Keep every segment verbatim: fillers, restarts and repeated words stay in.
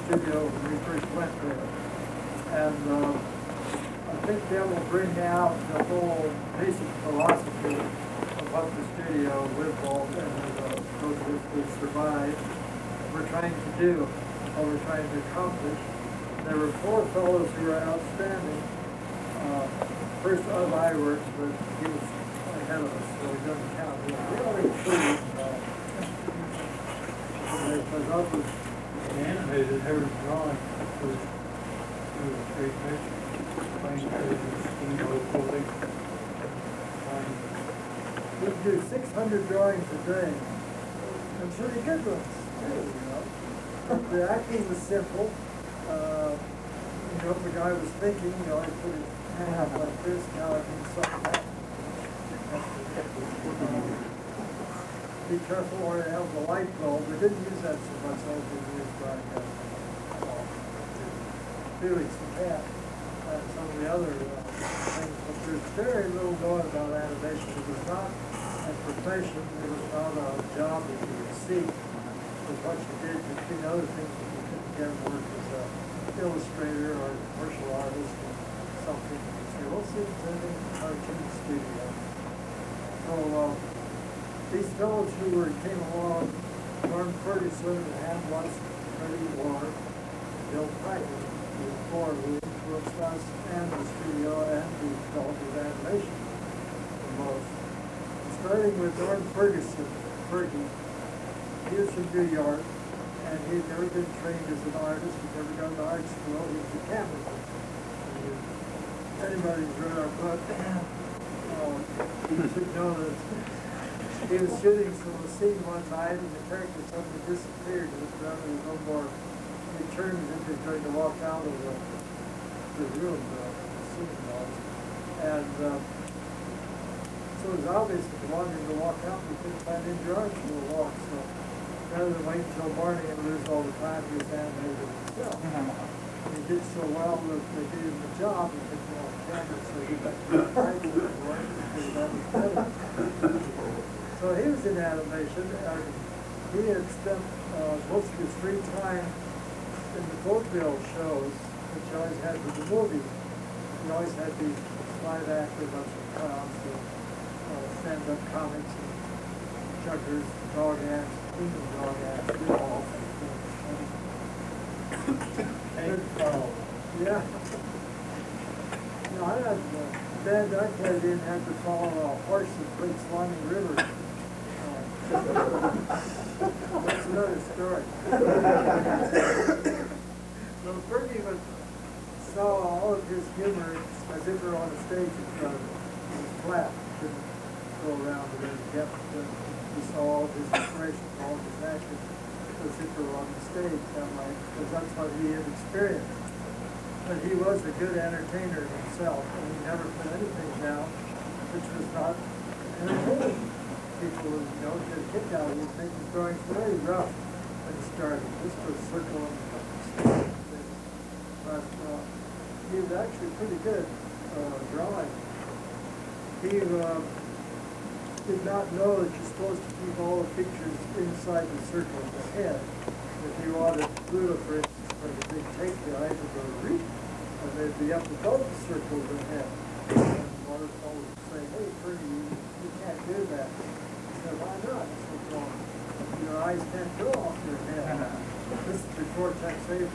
studio when we first went there. And uh, I think that will bring out the whole basic philosophy of what the studio with Walt and uh, those of us who survived we're trying to do, what we're trying to accomplish. There were four fellows who were outstanding. Uh, first of I works, but he was ahead of us, so he doesn't count. We only three. Uh, because I was animated, every drawing was two or three pictures. We do six hundred drawings a day. And pretty good ones, too, you know. The acting was simple. Uh, you know, if the guy was thinking, you know, he put his hand up like this, now I can suck that. Be careful or it has a light bulb. We didn't use that so much as we used by uh, Felix the cat and some of the other uh, things. But there's very little known about animation. It was not a profession. It was not a job that you would seek. It was what you did between other things that you couldn't get work as an illustrator or a commercial artist or something. You say, we'll see if there's anything in the cartoon studio. So, uh, these fellows who were, came along, Norm Ferguson and Ham Watson, Freddie Ward, Bill Piper, the four who influenced us and the studio and the development of animation the most. Starting with Norm Ferguson, Fergie, he was from New York, and he had never been trained as an artist. He'd never gone to art school. He was a cameraman. Anybody who's read our book, uh, should know that he was shooting some scene one night, and the character suddenly disappeared. And there was no more. He turned as if he was going to walk out of the, the room, the, the scene was. And uh, so it was obvious that he wanted to walk out, we couldn't find any drawings for the walk. So rather than wait until morning and lose all the time, he was animated himself. And he did so well that they gave him a job and took him off camera, so he got to the right for it, because that was better. So he was in animation, and he had spent uh, most of his free time in the vaudeville shows, which he always had with the movie. He always had these live actors, bunch of clowns, and uh, stand-up comics, and juggers, dog acts, kingdom dog acts, did all things. Yeah. You know, I had uh, Dad Duckhead didn't have to follow a horse that played Slimy River. That's another story. So Fergie would saw all of his humor as if we were on a stage in front of him. It was flat. He couldn't go around with any depth. He saw all of his inspiration, all of his action as if we were on the stage that way, because that's what he had experienced. But he was a good entertainer himself, and he never put anything down which was not entertaining. People would, you know, get a kick out of it, make his drawings very rough when he started. Just a circle and stuff. But uh, he was actually pretty good uh, drawing. He uh, did not know that you're supposed to keep all the pictures inside the circle of the head. If you wanted Pluto, for instance, for the big take, the eyes would go reach, and they'd be up above the circle of the head. And waterfall would say, hey, Fergie, you, you can't do that. Why not? So, your eyes can't go off your head. This is before taxation.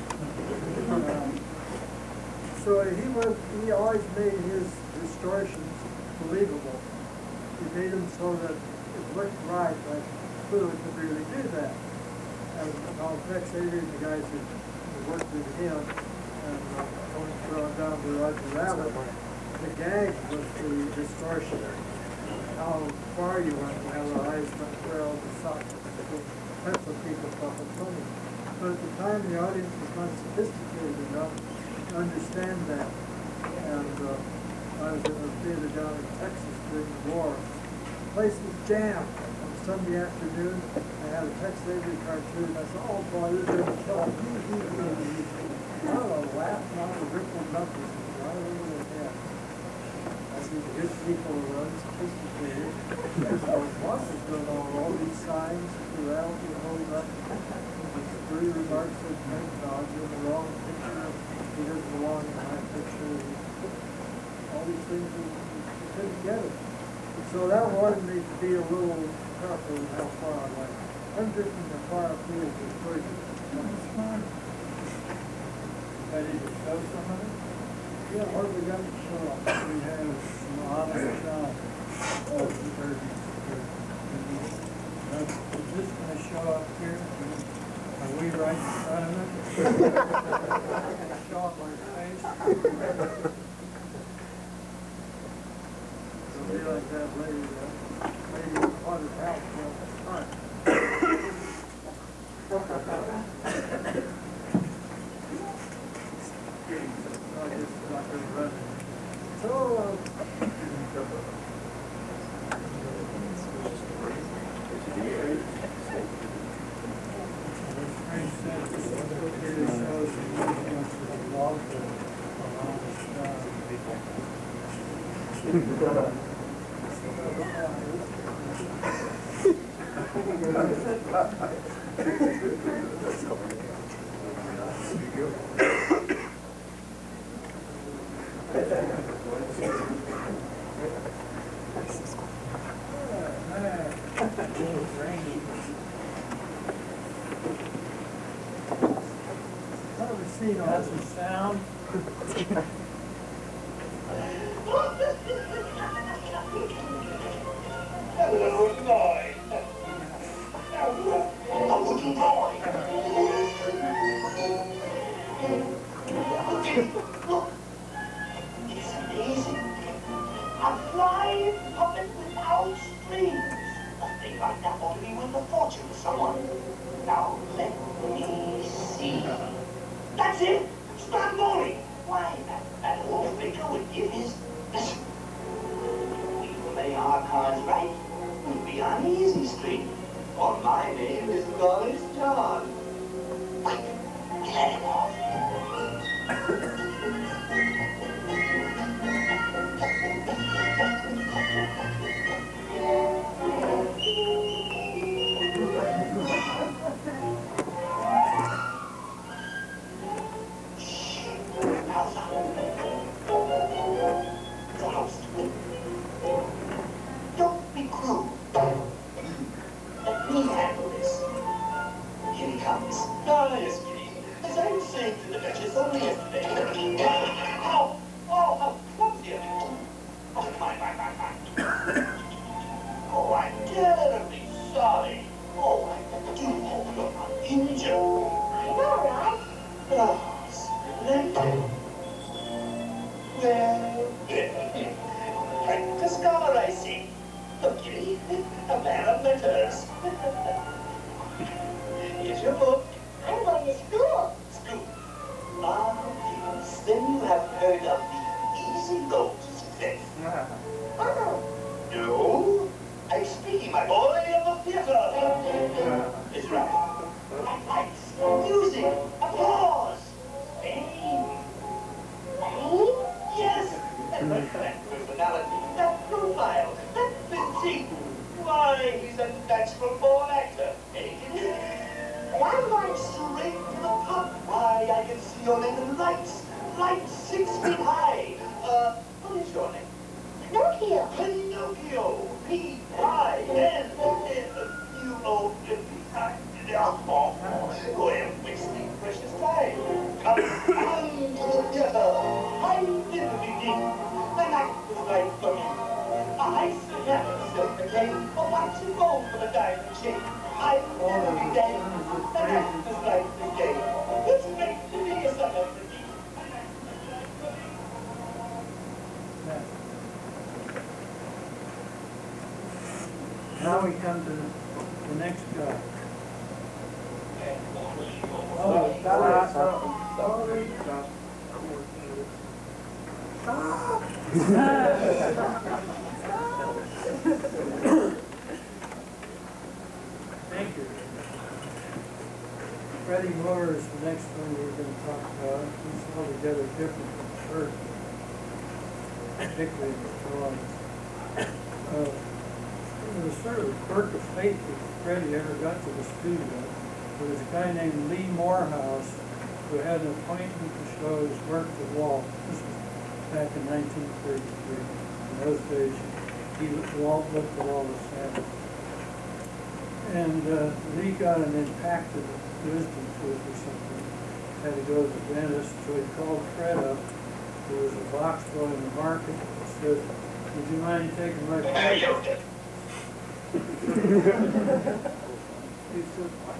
Um, so he was, he always made his distortions believable. He made them so that it looked right, like Pluto could really do that. And Paul Tex Avery and the guys who worked with him, and uh, on down to Roger Rabbit, the gag was the distortion. How far you went, how the eyes went, where all the sockets. That's what people thought was funny. But at the time, the audience was not sophisticated enough to understand that. And uh, I was in a theater down in Texas during the war. The place was jammed. On Sunday afternoon, I had a Tex Avery cartoon. I said, oh boy, this is going to kill him. I was laughing on the rippled knuckles right over their head. The good people who are unsophisticated. There's no bosses going on, all these signs, plurality, hold up, it's really Mark said, no, I'm doing the wrong picture, he doesn't belong in my picture. All these things, we couldn't get it. So that wanted me to be a little careful with how far I went. I'm drifting the far field to thirty. That's fine. Ready to show some of it? Yeah, hardly got to show up. We have Thomas and Ollie Johnston. Is this going to show up here? Are we right in front of it? Show up our face? It'll be like that lady, uh, lady in haunted house all the time. I guess it's not going to run. So, uh, That's the sound. Hello, boy. A little boy. Look, it's amazing. A flying puppet without strings. A thing like that ought to be worth a fortune to someone. Now let me see. That's it! Stromboli! Why, that, that whole figure would give his... We play our cards right, we'll be on easy street. For my name is Wallace John. Quick, let him off. Don't be cruel. Let me handle this. Here he comes. Ah, yes, please. As I was saying to the Duchess only yesterday. Ow! Oh, how clumsy of you. Oh, my, my, my, my. Oh, I'm terribly sorry. Oh, I do hope you're not injured. I'm all right. Oh, splendid. Well, quite the scholar, I see. Look, Kitty, a man of letters. Here's your book. I'm going to school. School. Ah, yes. Then you have heard of the easy road to success. Oh. No. I'm speaking, my boy, of the theater. It's right. Lights, music, applause, fame. Fame? Yes. And that personality, that profile, that physique. Why, he's a natural born actor, ain't he? And I'm going straight to the top. Why, I can see your name in lights, lights six feet high. Uh, what is your name? Pinocchio. Pinocchio. P I N. You know, oh, we're wasting precious time. Come on to the theater. I'm in the beginning. The night is right for me. I never silk the cane or watch you go for the diamond chain. I'm in the day. The night is right for day. It's great to be a celebrity. Now we come to the next guy. Oh, that is sorry. Thank you. Freddie Moore is the next one we're going to talk about. He's altogether different from Kurt, particularly in the drawings. Uh, it was sort of a quirk of fate that Freddie ever got to the studio. there was a guy named Lee Morehouse who had an appointment to show his work to Walt. This was back in nineteen thirty-three. In those days, he, Walt looked at all the samples. And uh, Lee got an impacted wisdom tooth or something. Had to go to the dentist, so he called Fred up. There was a box boy in the market that said, "Would you mind taking my place?" He said, "What?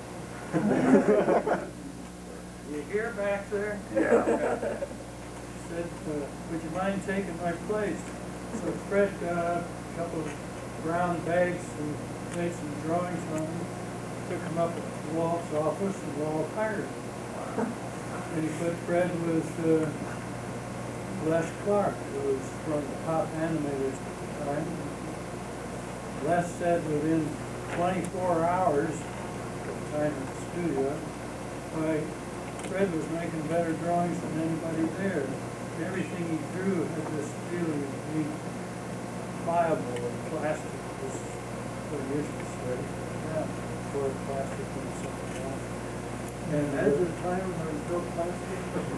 You hear back there?" Yeah. He said, uh, "Would you mind taking my place?" So Fred got out a couple of brown bags and made some drawings on them, took them up to Walt's office, and Walt hired him. And he put Fred with uh, Les Clark, who was one of the top animators at the time. Les said within twenty-four hours, at the time at the studio, why, Fred was making better drawings than anybody there. Everything he drew had this feeling of being pliable and plastic, was what he used to say. Yeah, or plastic and something else. And At the time when there was no plastic.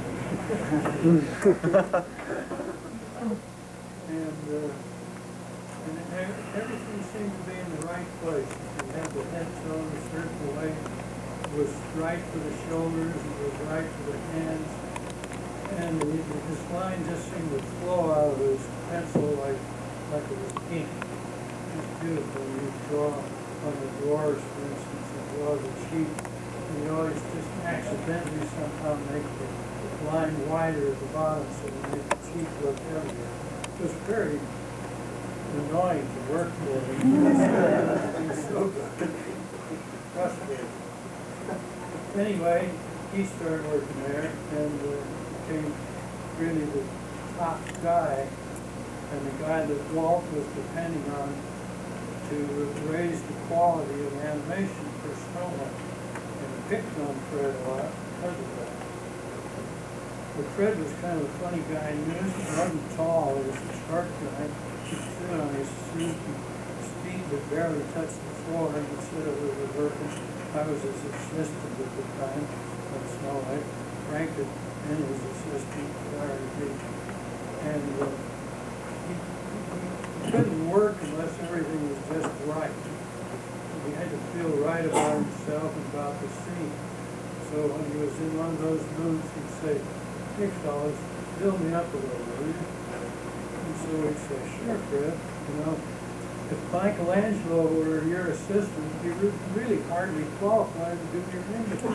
and uh, and it, everything seemed to be in the right place. He had the head sewn a certain way. It was right for the shoulders, it was right for the hands. And he, his line just seemed to flow out of his pencil like, like it was ink. Just beautiful. You draw on the drawers, for instance, and draw the sheet. And you always just accidentally somehow make the line wider at the bottom so you make the cheek look heavier. It was very annoying to work for him. It was so good. Frustrating. Anyway, he started working there and uh, became really the top guy and the guy that Walt was depending on to raise the quality of animation for Snow White. And he picked on Fred a lot because of that. But Fred was kind of a funny guy. He wasn't tall, he was a short guy. He stood on his feet, his feet would barely touch the floor, and instead of we were working, I was his assistant at the time on Snow White. Frank had been his assistant prior to me. And uh, he, he couldn't work unless everything was just right. He had to feel right about himself and about the scene. So when he was in one of those moods, he'd say, "Hey fellas, build me up a little, will you?" And so we'd say, "Sure, Fred. You know, if Michelangelo were your assistant, he would really hardly qualified to do your image."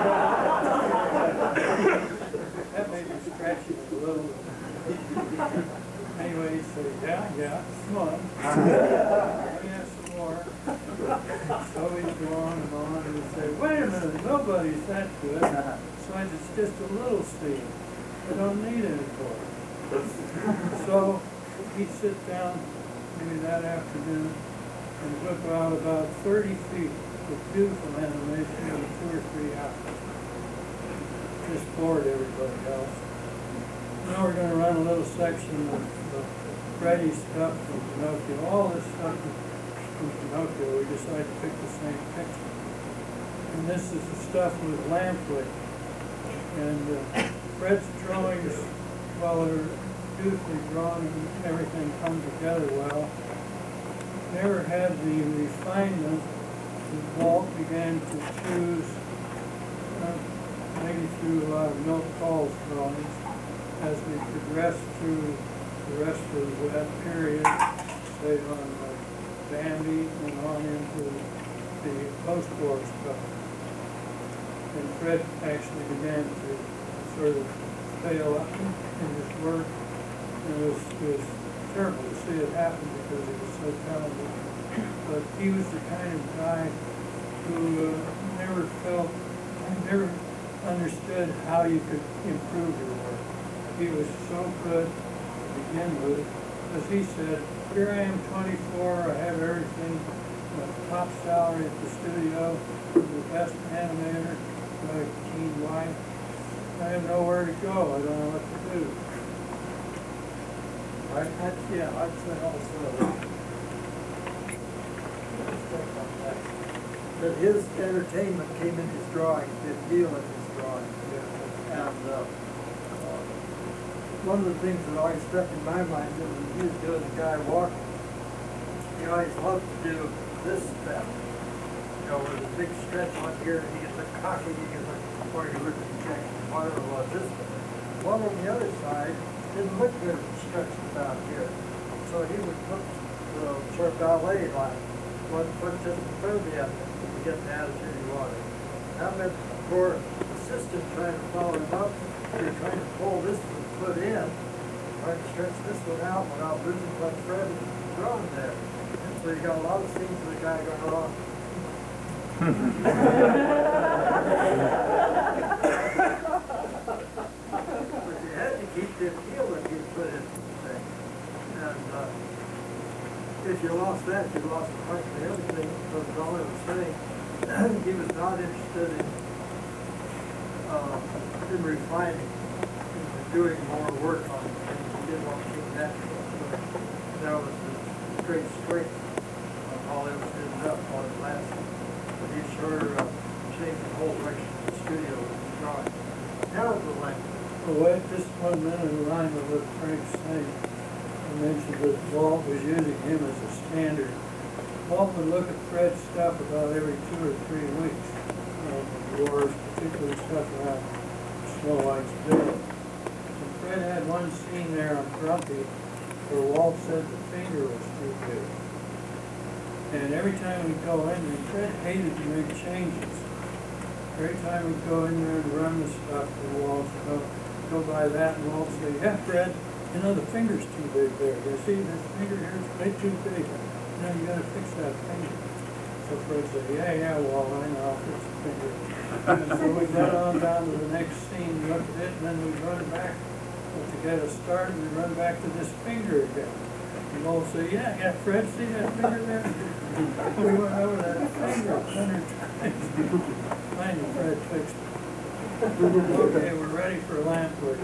That made me stretch it a little. Anyway, he'd say, "Yeah, yeah, come on. Let me have some more." So he'd go on and on, and he'd say, "Wait a minute, nobody's that good. So it's just a little steam. I don't need any more." So he'd sit down maybe that afternoon and whip out about thirty feet of beautiful animation in two or three hours. Just bored everybody else. Now we're going to run a little section of, of Freddy's stuff from Pinocchio. All this stuff from Pinocchio, we decided to pick the same picture. And this is the stuff with lamplight. And uh, Fred's drawings, while they're beautifully drawn and everything come together well, never had the refinement that Walt began to choose, uh, maybe through a lot of Milt Call's drawings, as we progressed through the rest of that period, say on uh, Bambi and on into the post-war stuff. And Fred actually began to sort of fail up in his work. And it was, it was terrible to see it happen because he was so talented. But he was the kind of guy who uh, never felt, never understood how you could improve your work. He was so good to begin with. As he said, "Here I am, twenty-four, I have everything, uh, top salary at the studio, the best animator, got a keen wife. I have nowhere to go, I don't know what to do." Right? That's, yeah, I'd say also. that his entertainment came in his drawing, did feel in his drawing. And uh, uh, one of the things that always stuck in my mind is when he was doing the guy walking, he always loved to do this step. You know, with a big stretch on here, and he gets a cocky, he gets a, or he looked at Jack, whatever it was, this way. One on the other side didn't look good if it stretched about here. So he would put the sort of ballet line, one foot just in front of the other, to get the attitude he wanted. That meant for assistant trying to follow him up, you're trying to pull this foot in, trying to stretch this one out without losing what Fred is throwing there. And so you got a lot of scenes of the guy going wrong. But you had to keep the appeal that you put into the thing. And uh, if you lost that, you lost practically everything, because all I was saying, he was not interested in, uh, in refining, in doing more work on things. He didn't want to keep natural. So that was the great strength of how it was ended up while it lasted. But he sure uh, changed the whole direction of the studio with the drawing. Now the language. Oh, wait just one minute in line with what Frank's saying. I mentioned that Walt was using him as a standard. Walt would look at Fred's stuff about every two or three weeks. Um, drawers, particularly stuff around Snow White's bed. And Fred had one scene there on Grumpy where Walt said the finger was too big. And every time we'd go in, and Fred hated to make changes. Every time we'd go in there and run the stuff, the walls would go, go by that, and Walt would say, yeah, Fred, you know, the finger's too big there. You see, this finger here is way too big. You know, you gotta fix that finger. So Fred said, yeah, yeah, Walt, I know, I'll fix the finger. And so we got on down to the next scene, looked at it, and then we'd run back. But to get us started, we'd run back to this finger again. And Walt said, yeah, yeah, Fred, see that finger there? We went over that finger a hundred times. Finally, Fred fixed it. Okay, we're ready for lamp work.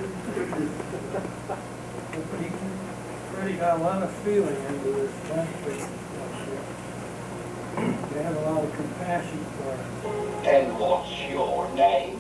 Freddie got a lot of feeling into this lamp work. They had a lot of compassion for it. And what's your name?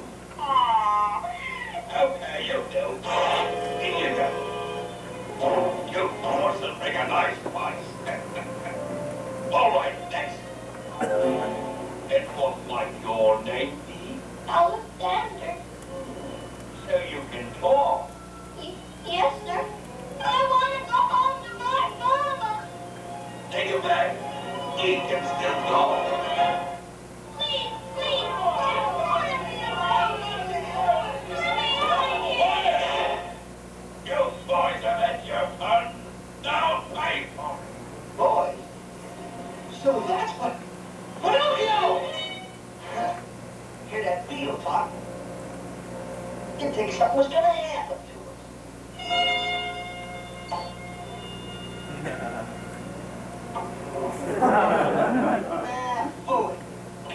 Okay, you do. Here you go. You mustn't make a nice place. All right, next. And what might your name be? Alexander. So you can talk. Y yes, sir. I want to go home to my mama. Take it back. He can still talk. Please, please, I want to be alone. You boys have had your fun. Now pay for it. Boys? So that's what... What do you know? Hear that feel, Pop? You'd think something was gonna happen to us. Ah, fool it.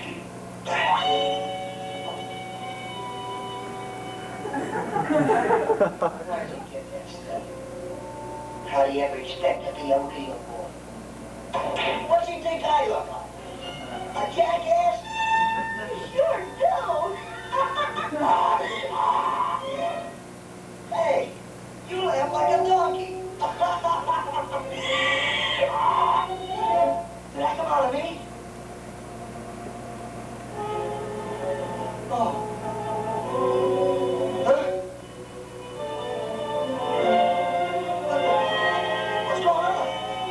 Where did you get that stuff? How do you ever expect to be a real boy? What do you think I look like? A jackass? Sure do. Hey, you laugh like a donkey. Did that come out of me? Oh. Huh? What's going on?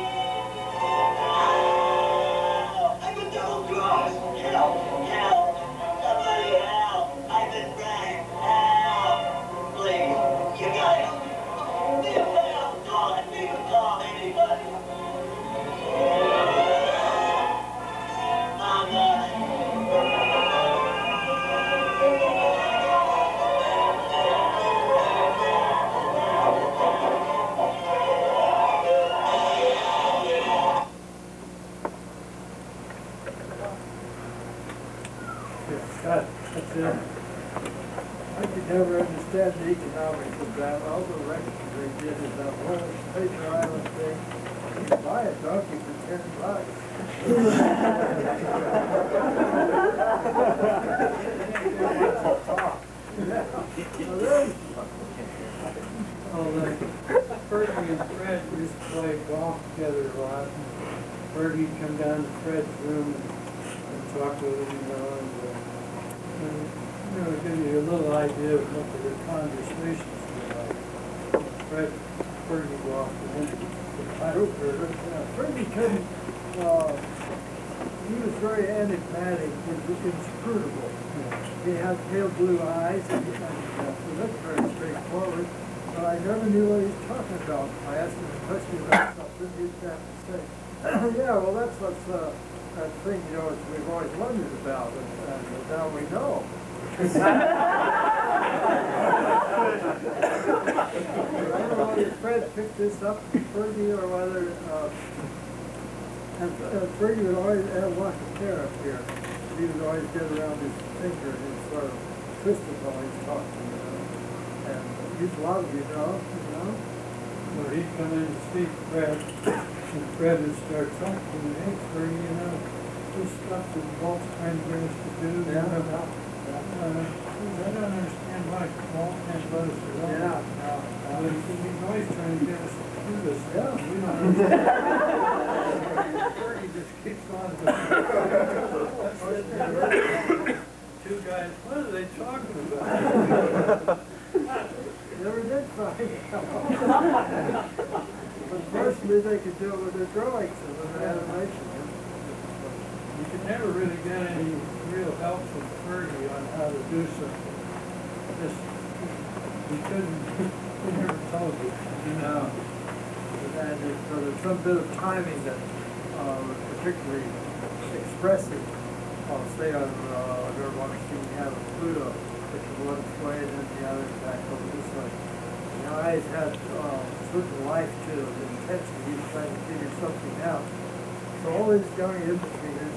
I'm a double cross. Help! Help! Somebody help! I've been wrecked. Help! Please, you gotta help me. Be a help. Call it. Be a call. Anybody. Oh, God. Cut. That's it. I could never understand the economics of that. All the records they did is that whole paper island thing. You buy a donkey for ten bucks. Oh, like, Fergie and Fred used to play golf together a lot. And Fergie'd come down to Fred's room and, and talk with him, you know, and, uh, and you know, give you a little idea of what their conversations were like. Fred, Fergie go off to him. Fergie couldn't, uh, he was very enigmatic and inscrutable. He had pale blue eyes and he, and, uh, he looked very straightforward, but I never knew what he was talking about. I asked him a question about something, he'd have to say, yeah, well, that's what's, uh, that thing, you know, we've always wondered about, and, and now we know. I don't know whether Fred picked this up from Fergie or whether, uh, and uh, Fergie would always have lots of hair up here. He would always get around his finger and he'd sort of twist it while he's talking, you know. And he's a lot of you know, you know. Well, he'd come in to see Fred, and Fred would start talking, and hey, Fergie, you know, this stuff that Walt's trying to get us to do, Yeah. you know, uh, I don't understand why Walt can't let us do that. Yeah. Uh, but he's always trying to get us to do this stuff. Yeah. We don't understand. Fergie just keeps on. Two guys, what are they talking about? Never did find out. But mostly they could do it with their drawings and with their animation. You could never really get any real help from Fergie on how to do something. Just, he couldn't, he never told you, you know. And if, so there's some bit of timing that uh, was particularly expressive. I'll say on uh, I've ever wanted to see me have a Pluto, which is one way and then the other back over this way. The eyes had uh, certain life to them, intensity. He was trying to figure something out. So all these young indicators,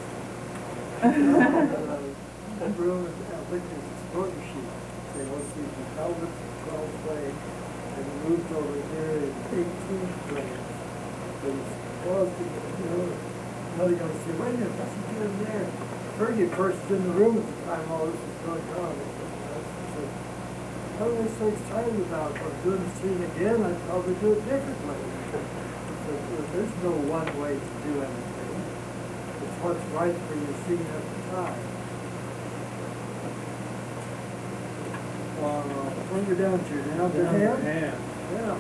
uh, room and I think there's this photo sheet. Say, let's see, the pelvis is twelve frame, and he moved over here in eighteen frames. But he's paused, you know, now you're going to say, wait a minute, what's he doing there? Fergie, of course, is in the room at the time all this was going on. So, how are they so excited about it? If I'm doing the scene again, I'd probably do it differently. So, there's no one way to do anything. It's what's right for your scene at the time. Uh, what are we down to? Down to hand? Yeah.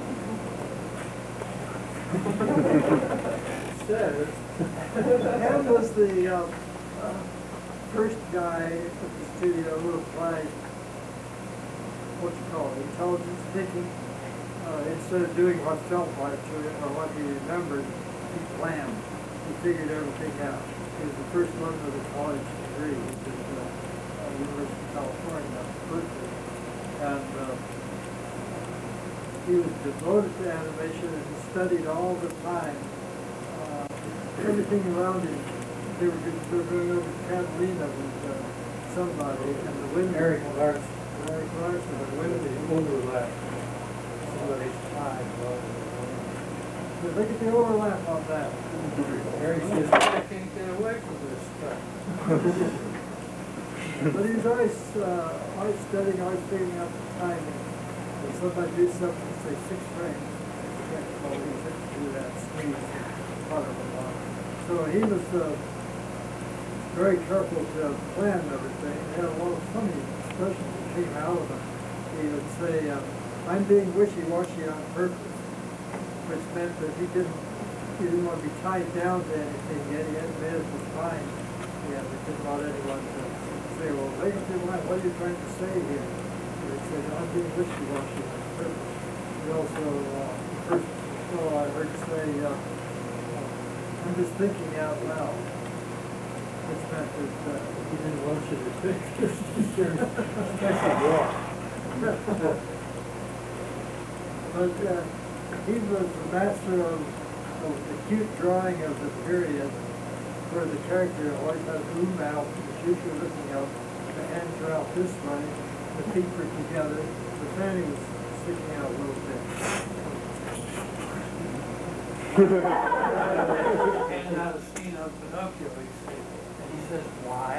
Says. Ham was the uh, uh, first guy at the studio who applied, what you call it, intelligence thinking. Uh, instead of doing what felt like to him or what he remembered, he planned. He figured everything out. He was the first one with a college degree. He was at the uh, University of California, Berkeley. And uh, he was devoted to animation and he studied all the time. Uh, everything around him. They were, they were going over Catalina with uh, somebody and the wind. Eric Larson. Eric Larson. The wind, the overlap. Somebody's time. So look at the overlap on that. Eric says, I can't get away from this stuff. But he was always, uh, always studying, always figuring out the timing. If somebody do something, say six frames, you can't call it, he couldn't do that, sneeze, part of it on. So he was uh, very careful to plan everything. He had a lot of funny expressions that came out of him. He would say, uh, I'm being wishy-washy on purpose, which meant that he didn't, he didn't want to be tied down to anything yet. He hadn't made up his mind. Yeah, he didn't want anyone to say, well, make up your mind, what are you trying to say here? He would say, I'm being wishy-washy on purpose. He also, uh, the first fellow I heard say, uh, I'm just thinking out loud. Which meant that uh, He didn't want you to think this is your special walk. But uh, he was the master of, of the cute drawing of the period where the character always had a boom out, the shoes were looking up, the hands are out this way, the feet were together, the fanny was sticking out a little bit. handing out a scene of Pinocchio, he said, and he says, why?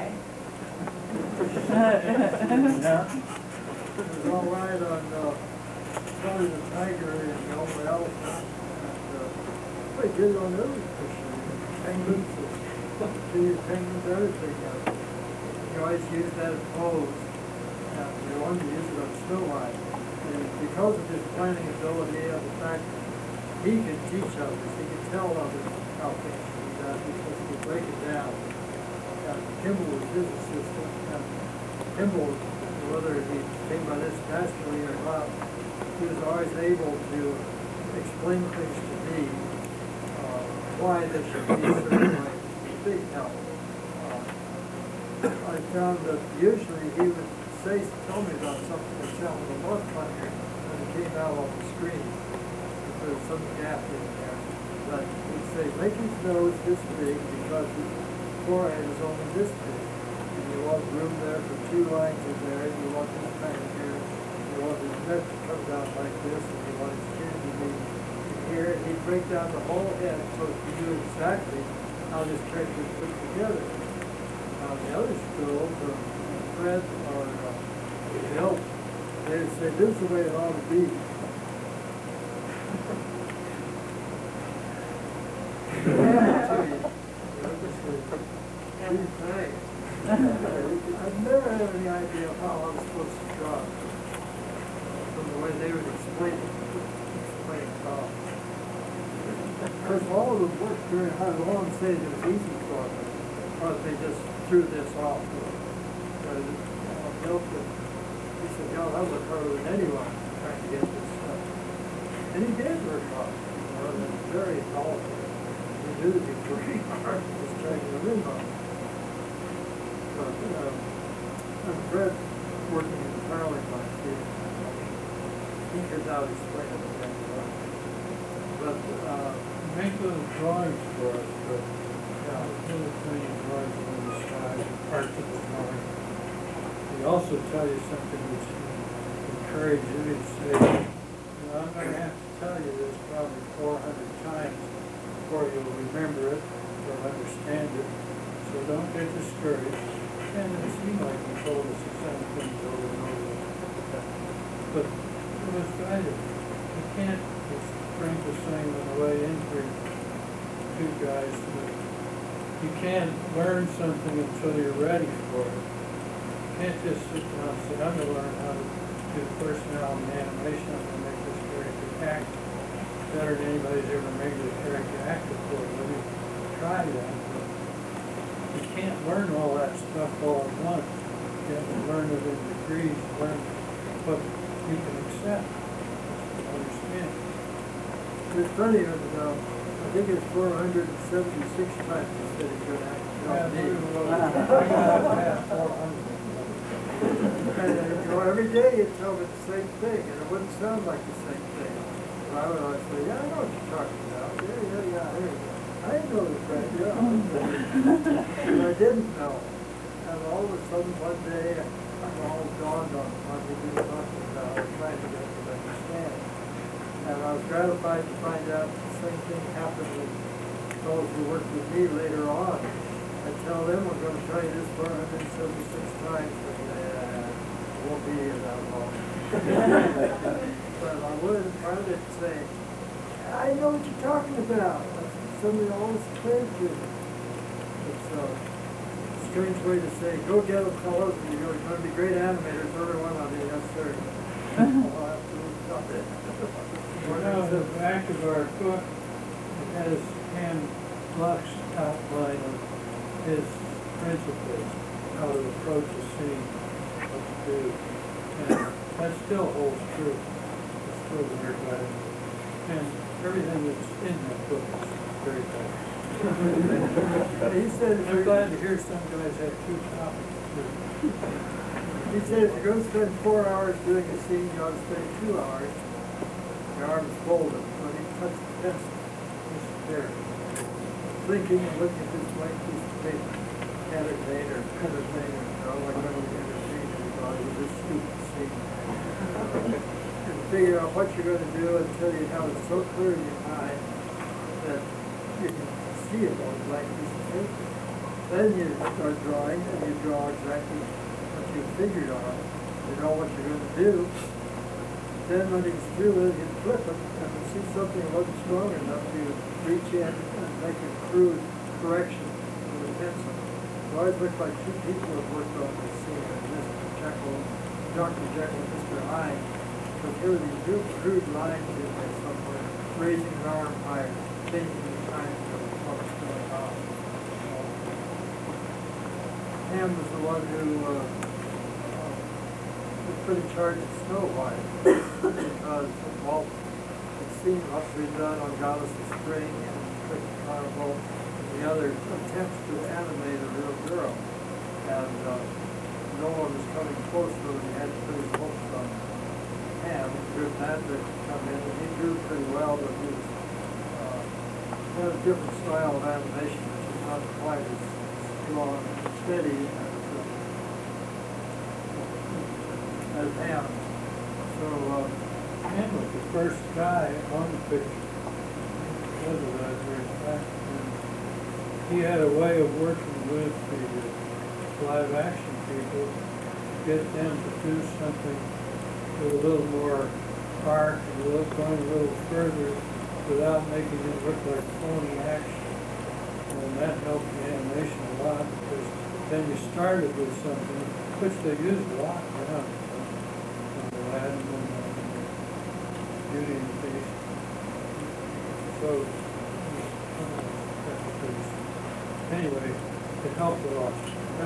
Yeah. It was all right on uh, Charlie the Tiger and the Old Elephant. And uh, they did it on every picture. Penguins, the penguins, everything. Uh, you always use that pose. And you wanted to use it on Snow White. And because of his planning ability and the fact that he could teach others, he could tell others how things should be done because he could break it down. And Kimball was his assistant. And Kimball, whether he came by this naturally or not, he was always able to explain things to me, uh, why they should be a certain way. Big help. Uh, I found that usually he would say, tell me about something that sounded a lot funnier when it came out on the screen. If there was some gap in there. But he'd say, make his nose this big because his forehead is only this big. And you want room there for two lines in there, and you want this kind of hair. You want his neck to come down like this, and you want his chin to be here. And he'd break down the whole head so you knew exactly how this character is put together. Now the other schools, uh, Fred or uh, Bill, they'd say, this is the way it ought to be. I've never had any idea how I was supposed to draw from the way they would explain it. Explain it all. Because all of them worked very hard. I won't say it was easy for them, or they just threw this off. But, you know, Bill could, he said, "Yo, that was harder than anyone trying to get this stuff." And he did work hard. You know, and it was very powerful. He knew that he worked hard, just trying to win on it. But, um, and Fred, working entirely by theater, he could not explain it very well. But, uh, Make little drawings for us, but, yeah, little tiny drawings on the sky, parts of the drawing. He also tell you something which will encourage you to say, you know, I'm going to have to tell you this probably four hundred times before you'll remember it or understand it. So don't get discouraged. And it seemed like he told us the same things over and over. But it was guided. You can't, as Frank was saying on the way in here, two guys, but you can't learn something until you're ready for it. You can't just sit down and say, I'm going to learn how to do personality and animation. I'm going to make this character act better than anybody's ever made this character act before. Let me try that. You can't learn all that stuff all at once. You have to learn it in degrees, learn what you can accept, understand. it's funny, but, uh, I think it's four hundred seventy-six times he said he could act. Yeah, very well. I got that four hundred. And, uh, you know, every day he'd tell me the same thing, and it wouldn't sound like the same thing. And I would always say, yeah, I know what you're talking about. Yeah, yeah, yeah, there you go. I know this, right? Yeah. And I didn't know. And all of a sudden, one day, I'm all dawned on what he was talking about, or trying to get him to understand. And I was gratified to find out the same thing happened with those who worked with me later on. I tell them we're going to try this four hundred seventy-six times, but uh, it won't be here that long. But I would find it and say, I know what you're talking about. Somebody always explained to me. It's a strange way to say, go get them, fellows, and you're going to be great animators, every one of you, yes, sir. I'll have to stop it. Now, the back of our book, it has Ken Luck's outline of his principles, how to approach a scene, what to do. And that still holds true. It's still very good. And everything that's in that book is very good. He said, I'm glad to hear some guys have two copies. He said, if you're going to spend four hours doing a scene, you ought to spend two hours. Your arms folded. When he touched the pencil, he's there, thinking and looking at this white piece of paper. Entertain or entertain or you know, like when we entertain everybody with this stupid scene. And figure out what you're going to do until you have it so clear in your mind that you can see it on a blank piece of paper. Then you start drawing, and you draw exactly what you figured on. You know what you're going to do. Then when it's through it, you flip it, and you see something wasn't strong enough, you reach in and make a crude correction with a pencil. It always looks like two people have worked on this scene, and Mister Jekyll, Doctor Jekyll and Mister Hyde. But here are these real crude lines in there somewhere, raising an arm higher, changing the time of what's going on. Ham was the one who uh, uh, was put in charge of Snow White because Walt had seen what we'd done on Goddess of Spring and Cricket Carnival and the other attempts to animate a real girl. And uh, no one was coming close to him. He had to put his hopes on Ham. Drew Madrick come in, and he drew pretty well, but he was uh, had a different style of animation, which is not quite as strong and steady as, uh, as Ham. So uh, Ham was the first guy on the picture. Because of that very fact. And he had a way of working with the uh, live action people to get them to do something with a little more art and a little, going a little further without making it look like phony action. And that helped the animation a lot because then you started with something which they used a lot now. And Aladdin and uh, Beauty and the Beast. So, uh, anyway, it helped a lot.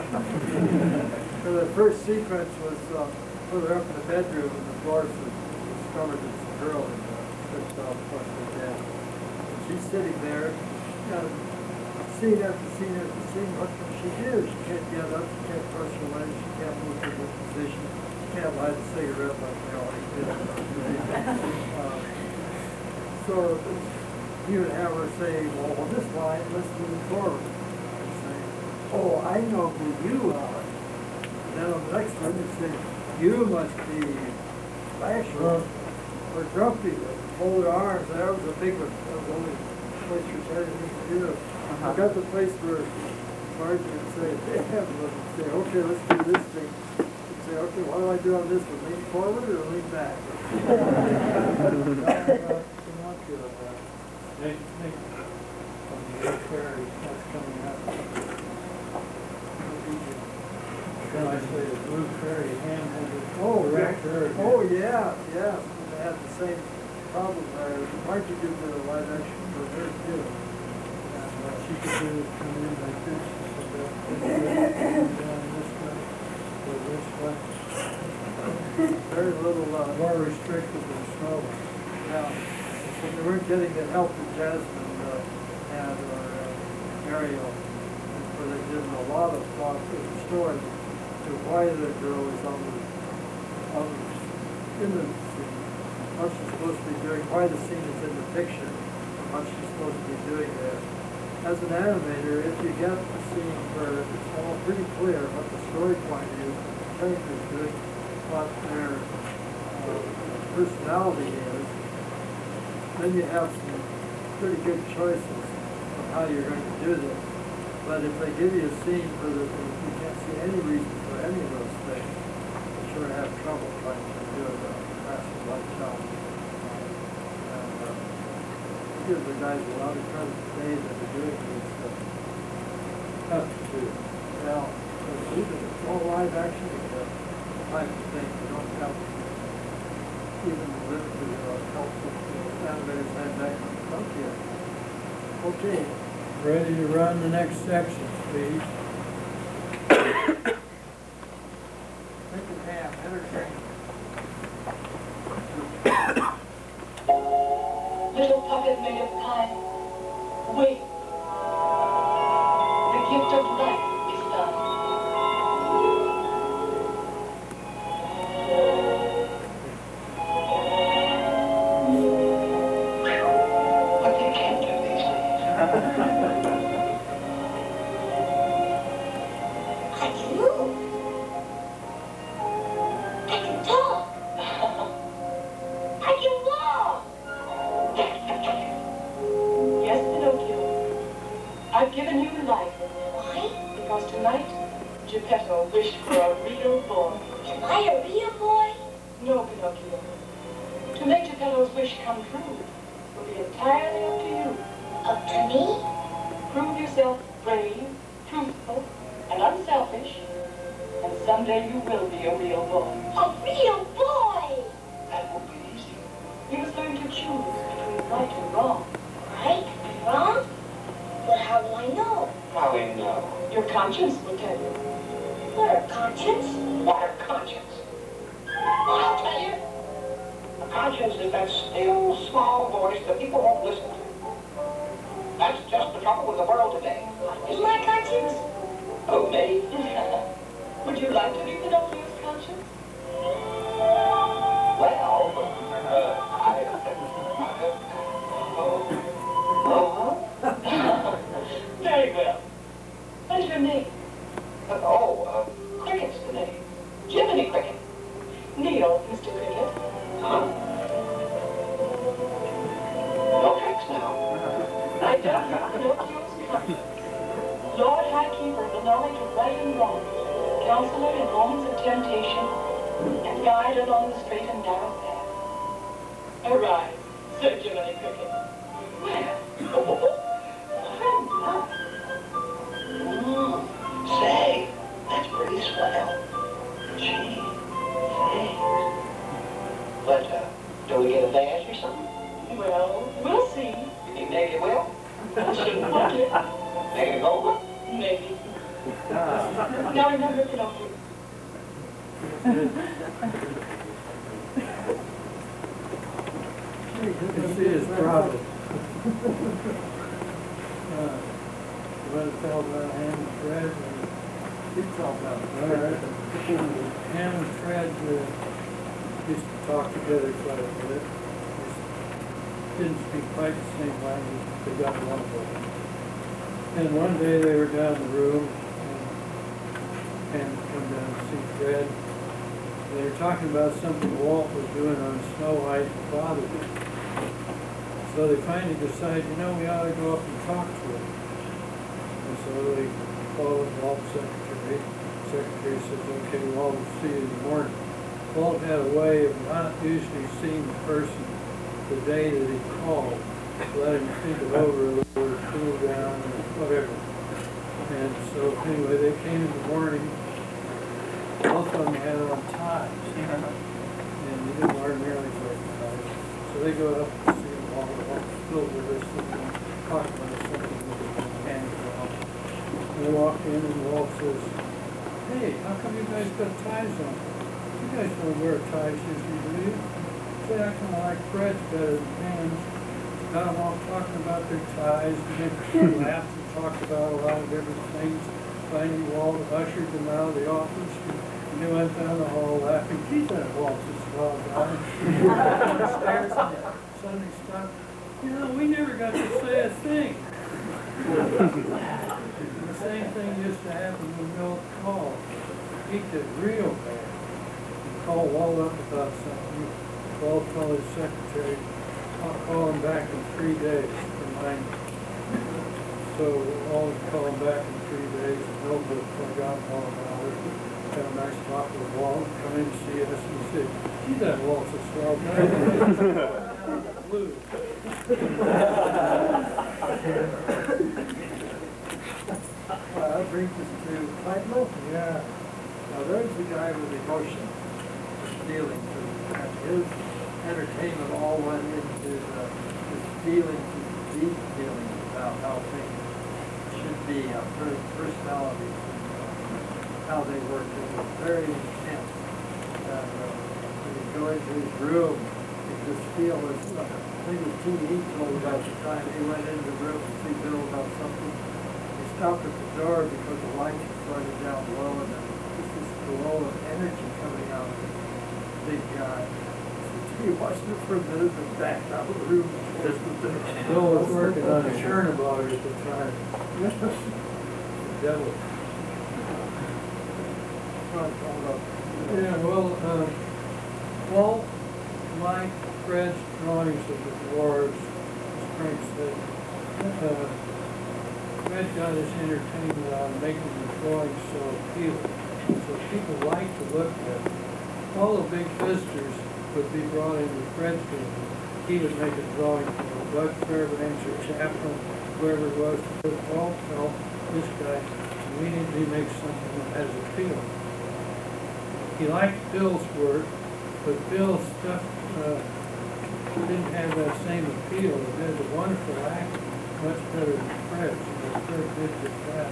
So the first sequence was uh, further up in the bedroom, and the floor was discovered as a girl in the fifth off plus her bed. And she's sitting there, and scene after scene after scene, what can she do? She can't get up, she can't cross her legs, she can't move to this position, she can't light a cigarette like they always did. uh, so you would have her say, well, on this line, let's move forward. And say, oh, I know who you are. And then on the next one, you say, you must be bashful or grumpy, fold their arms. That was a big one. That was the only place you had anything to do. I got the place where Margie would say, damn, would say, okay, let's do this thing. She'd say, okay, what do I do on this one? Lean forward or lean back? Nick, Nick, from the Air Fairy, that's coming up. Can I say the Blue Fairy Ham had a Oh, director? yeah. Oh, yeah, yeah. They had the same problem there. Margie did the live action for her too. And uh, She could do it, come in like this, and so that, down this way, or this way. very little, uh, More restricted than Snow White. yeah. But they weren't getting the help that Jasmine uh, had or uh, Ariel, where they did a lot of thought to the story to why the girl is on the, on the, in the scene, what she's supposed to be doing, why the scene is in the picture, and what she's supposed to be doing there. As an animator, if you get the scene where it's all pretty clear what the story point is, what the character is doing, what their uh, personality is, then you have some pretty good choices of how you're going to do this. But if they give you a scene where you can't see any reason for any of those things, you sure have trouble trying to do it uh, fast and light job. Uh, and uh, I give the guys a lot of credit today that are doing these stuff. Tough to do. Now, these are all live action uh, type of things. You don't have even the limited uh, help that the animators had back on the frontier. Okay. Ready to run the next section, please. Think of Ham, entertain. Little puppet made of time. Wait. The gift of life is done. But you can't do these things. I can move. I can talk. I can walk. Yes, entirely up to you. Up to me? Prove yourself brave, truthful, and unselfish, and someday you will be a real boy. A real boy! That will be easy. You must learn to choose between right and wrong. Right and wrong? But how do I know? How do you know? Your conscience will tell you. What are conscience? What a conscience. Well, I'll tell you. A conscience is that still, small voice that people won't listen to. That's just the trouble with the world today. Is my conscience? Oh, me? Would you like to be the Pinocchio's conscience? Well, uh, I... oh. Oh. Very well. What is your name? Uh, oh, uh, Cricket's the name. Jiminy Cricket. Kneel, Mister Cricket. Huh? No tricks now. I tell you, Pinocchio's conscience. Lord High Keeper of the knowledge of right and wrong, counselor in moments of temptation, and guide along the straight and narrow path. Arise, Sir Jiminy Cricket. Well, I'm not. Mm. Say, that's pretty swell. Gee, thanks. But, uh, do we get a badge or something? Well, we'll see. You think maybe it will? I shouldn't wonder. Maybe over? Maybe. Now remember, Pinocchio. You see his problem. uh, you want to tell about Ham and Fred? Keep talking about it. All right. Ham and Fred uh, used to talk together quite a bit. They didn't speak quite the same language, but they got along well. And one day they were down in the room, and, and come down to see Fred. They were talking about something Walt was doing on Snow White and bothered him. So they finally decided, you know, we ought to go up and talk to him. And so they called Walt's secretary. The secretary says, okay, Walt, we'll see you in the morning. Walt had a way of not usually seeing the person the day that he called. Let him think it over a little, or cool down, or whatever. And so anyway, they came in the morning. Both of them had on ties, and they didn't ordinarily wear ties. So they go up and see them all. They're all filled with this and talk about something with their hands off. And they walk in, and Walt says, "Hey, how come you guys got ties on? You guys don't wear ties usually, do you?" Say, I kind of like Fred's better than Ham's. Got them all talking about their ties, and they laughed and talked about a lot of different things. Finally, Walt ushered them out of the office, and they went down the hall laughing. Geez, that Walt's a swell guy. Upstairs, and they suddenly stopped. You know, we never got to say a thing. The same thing used to happen when Milt called. He did real bad. He called Walt up about something. Walt told his secretary, I'll call him back in three days, remind me. So Walt would call him back in three days, and nobody forgot all about it. Had a nice talk with Walt, come in and see us, and he said, gee, that Walt's a swell guy. Blue. Well, that brings us to Title. Yeah. Now there's the guy with emotion, feelings, and his entertainment all went into the, his feelings, his deep feelings about how things should be, how per- personalities, and uh, how they work. It was very intense. And uh, when you go into his room, you just feel this. Uh, I think it was T V told about the time he went into the room to see Bill about something. He stopped at the door because the lights were started down low, and then just this glow of energy coming out of the big guy. He watched it for a minute and backed out of the room. Bill was working on a Chernobyl at the time. The devil. Yeah, well, uh, Walt liked Fred's drawings of the dwarves, as Frank said. Uh, Fred got his entertainment out of making the drawings so appealing. So people liked to look at them. All the big visitors would be brought into Fred's room. he would make a drawing for a bug servant or chaplain, whoever it was, to put, oh, well, this guy, we need to make something that has appeal. He liked Bill's work, but Bill's stuff uh, didn't have that same appeal. It had a wonderful acting, much better than Fred's. You know, Fred did just that.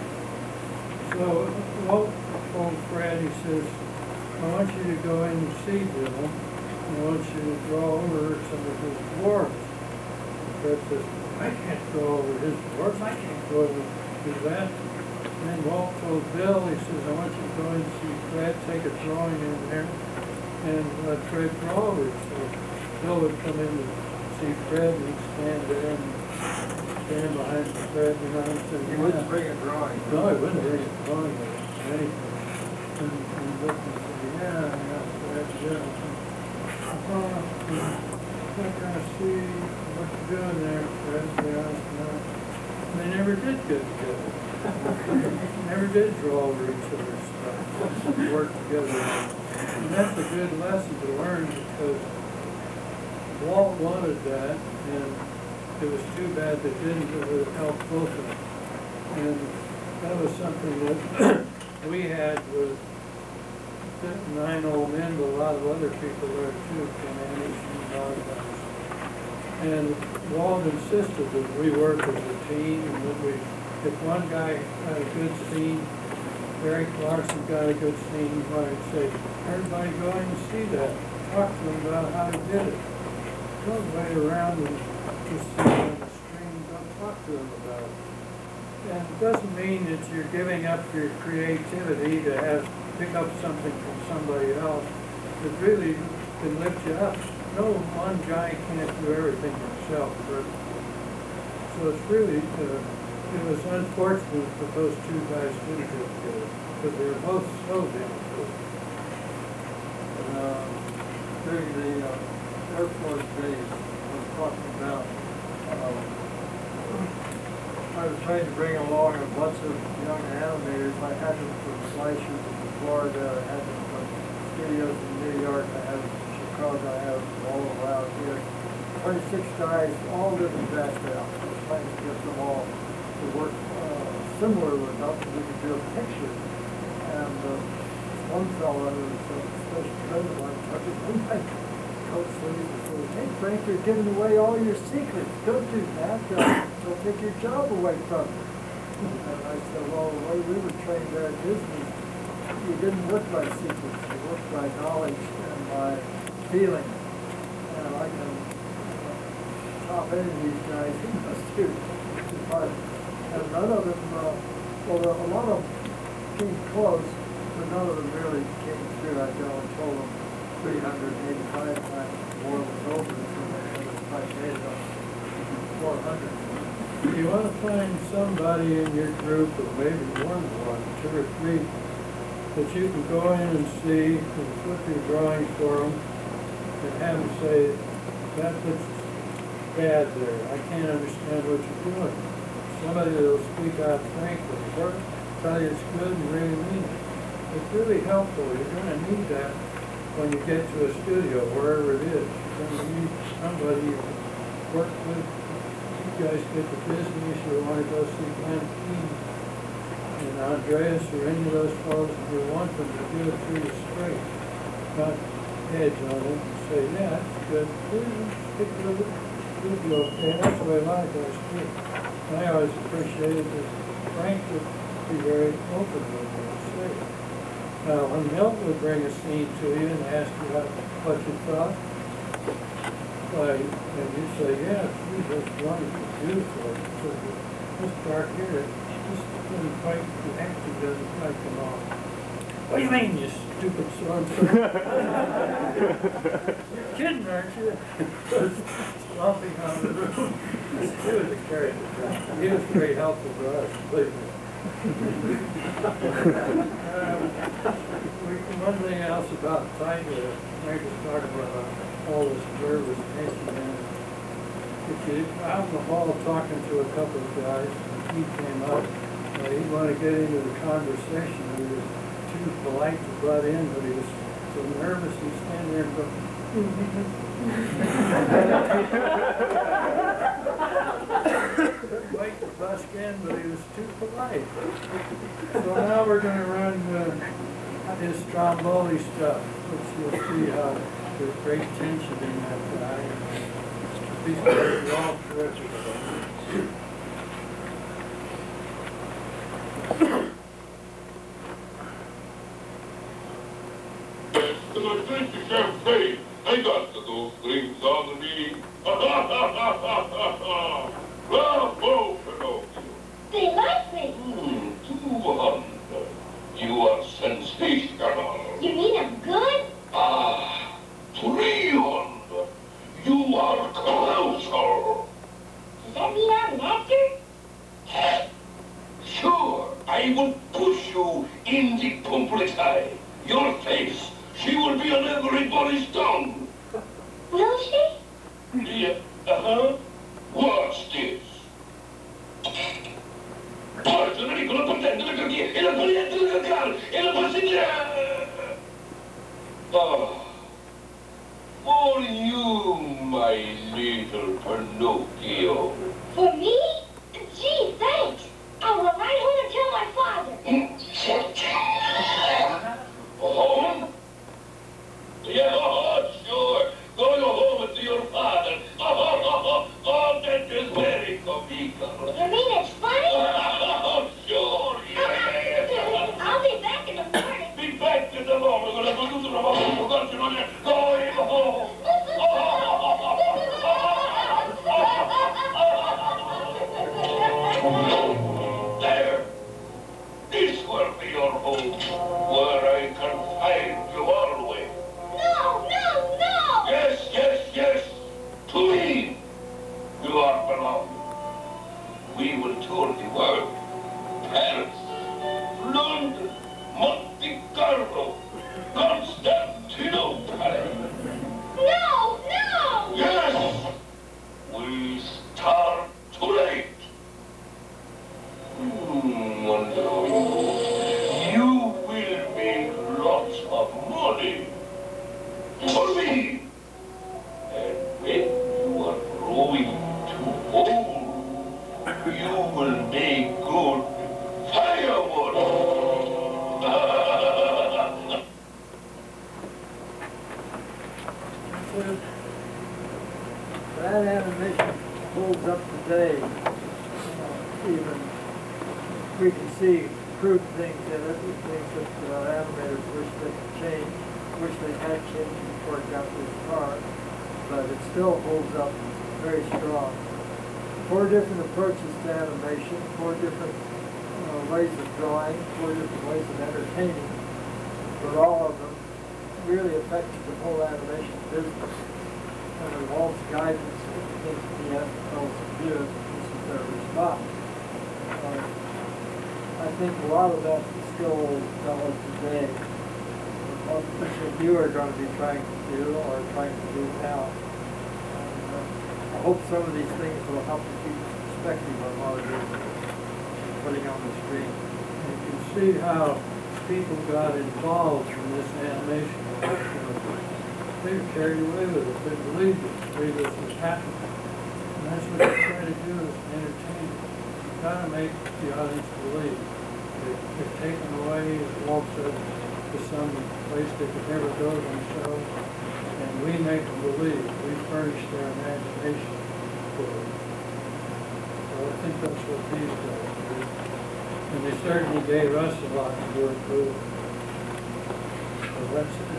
So Walt told Fred, he says, I want you to go in and see Bill. I want you to draw over some of his dwarfs. Fred says, I can't draw over his dwarfs. I can't go over do that. And then Walt told Bill, he says, I want you to go in and see Fred, take a drawing in there, and let Fred draw over it. So Bill would come in to see Fred, and he'd stand there and stand behind Fred, you know, and say, He wouldn't bring a drawing. no, he wouldn't bring a drawing or anything. And, and look and say, yeah, yeah, Fred, yeah. Uh, I'm going to see what you're doing there, Fred, yeah, no. And they never did get together. Never did draw over each other's stuff, work together. And that's a good lesson to learn because Walt wanted that, and it was too bad they didn't, it would have helped both of them. And that was something that we had with nine old men, but a lot of other people there too, Ken Anderson and all of us. And Walt insisted that we work as a team, and that we, if one guy had a good scene, Barry Clarkson got a good scene, he might say, everybody go in and see that. Talk to him about how he did it. Don't wait around and just sit on the screen, don't talk to him about it. And it doesn't mean that you're giving up your creativity to have pick up something from somebody else that really can lift you up. No one guy can't do everything himself. But, so it's really, uh, it was unfortunate that those two guys didn't get together because they were both so damn good. Uh, during the uh, Air Force days, I was talking about, uh, I was trying to bring along a bunch of young animators. I had them from Fleischers in Florida, I had them from studios in New York, I had them from Chicago, I had them all around here. twenty-six guys, all living back there. I was trying to get them all to work uh, similar enough that we could do a picture. And uh, one fellow who was a special friend of mine took it in my coat sleeve and said, hey Frank, you're giving away all your secrets. Don't do that. Uh, they'll take your job away from you. And I said, well, the way we were trained there at Disney, you didn't work by secrets. You worked by knowledge and by feeling. And I can uh, top any of these guys in those two departments. And none of them, uh, well, a lot of them came close, but none of them really came through. I only told them three hundred eighty-five times the war was over, so they was quite made up four hundred. You want to find somebody in your group, or maybe more than one, two or three, that you can go in and see and flip your drawing for them and have them say, that looks bad there. I can't understand what you're doing. Somebody that will speak out frankly, or tell you it's good and really mean it. It's really helpful. You're going to need that when you get to a studio, wherever it is. You're going to need somebody you can work with. You guys get to Disney, so you want to go see Glenn Keane and Andreas or any of those fellows, and you want them to do it through the straight, not edge on it and say, yeah, that's good. Stick with it. It'll be okay. That's the way a lot of guys do. And I always appreciated that Frank would be very open with me and say it. Now, when Milton would bring a scene to you and ask you what, what you thought, why, and you say, yeah, gee, that's wonderful, beautiful. So this part here, this doesn't quite, the acting doesn't quite come off. What do you mean, you stupid son? You're kidding, aren't you? Stomping on the roof. He was a character. He was very helpful to us, believe me. um, one thing else about title, Frank was talking about all this nervous tension. And if you're out in the hall talking to a couple of guys, and he came up, uh, he'd want to get into the conversation. He was too polite to butt in, but he was so nervous, he'd stand there and go, couldn't wait to busk in, but he was too polite. So now we're going to run uh, his Stromboli stuff, which you'll see how there's great tension in that guy. These guys are all terrific. And I drink the champagne. I got the those drinks on me. Ha ha ha ha ha ha! Bravo, Pinocchio! They like me. Hmm, two hundred. You are sensational. You mean I'm good? Ah, three hundred. You are colossal. Does that mean I'm an actor? Sure, I will push you in the public eye. Your face, she will be on everybody's tongue. Will she? Yeah, uh-huh. Watch this. Porta, non dico, lo potente, lo cacchio, e la togliente, lo cacchio, e la passiglia. Ah, for you, my little Pinocchio. For me? Gee, thanks. I'll run right home and tell my father. Home? Yeah, oh, sure. Go home and see your father. Oh, oh, oh, oh, oh, that is very comical. You mean it's funny? Oh, sure, yeah. I'll be back in the morning. Be back in the morning. We're going to do the morning. We're going to do it. Going home. There. This will be your home, where I can find you always. No, no, no! Yes, yes, yes. To me, you are belonging. We will tour the world. Paris, London, Monte Carlo, Constantinople. No, no! Yes! We start tonight. Hmm, wonderful. You will make lots of money. For me. And when you are growing too old, you will make good firewood. So, that animation holds up today. Uh, even we can see crude things in it, things that uh, animators wish they could change, wish they had changed before it got this far, but it still holds up very strong. Four different approaches to animation, four different uh, ways of drawing, four different ways of entertaining, but all of them really affected the whole animation business. And the Walt's guidance, things that he has to tell us to do, this is their response. Uh, I think a lot of that is still valid today. What each of you are going to be trying to do or trying to do now. And, uh, I hope some of these things will help to keep perspective on what it is we're putting on the screen. And you can see how people got involved in this animation. They were carried away with it. They believed it. They believed this was happening. And that's what you try to do as an entertainer. You've got to make the audience believe. They're, they're taken away, as Walt said, to some place they could never go themselves. And we make them believe. We furnish their imagination for them. So I think that's what these guys do. And they certainly gave us a lot to work with. So that's it.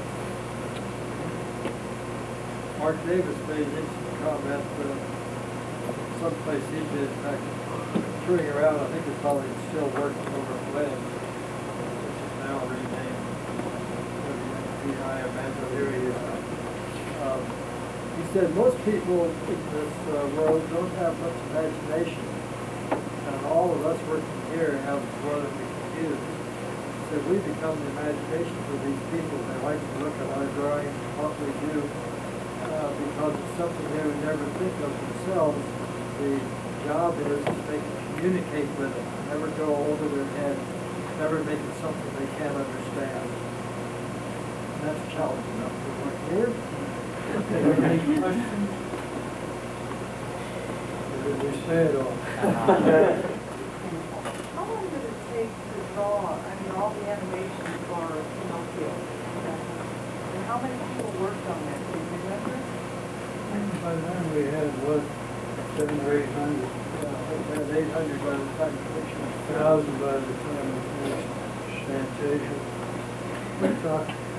Mark Davis made an interesting comment uh, someplace he did back touring around. I think it's probably still working over at Lynn, which is now renamed W N P I Amanda Leary. Um, he said most people in this uh, world don't have much imagination, and all of us working here have more than we can use. He said we become the imagination for these people. They like to look at our drawing, what we do. Uh, because it's something they would never think of themselves. The job is to make it communicate with it, never go over their head, never make it something they can't understand. that's challenge enough for one here. Any questions? Or did we say it all? How long did it take to draw, I mean, all the animations for Pinocchio? And how many people worked on that, do you remember? By then we had, what, seven or eight hundred? Yeah, we had eight hundred by the time the picture was finished. Thousand by the time we finished Fantasia. We talked, uh,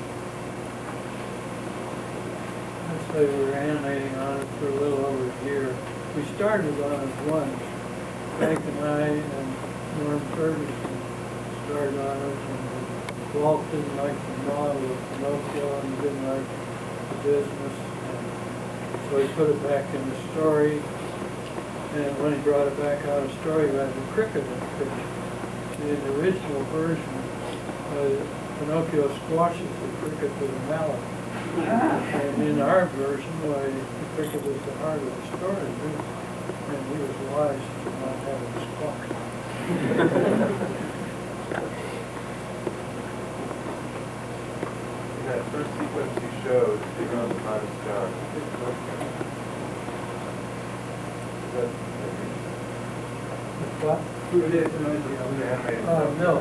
let's say we were animating on it for a little over a year. We started on it once. Frank and I and Norm Ferguson started on it, and Walt didn't like the model of Pinocchio and he didn't like the business. And so he put it back in the story. And when he brought it back out of the story, he had the cricket in the picture. In the original version, uh, Pinocchio squashes the cricket with a mallet. And in our version, uh, the cricket is the heart of the story. And he was wise to not have it squashed. In that first sequence you showed, taking on the modest star. What? Who did Pinocchio? Animated. Uh, no.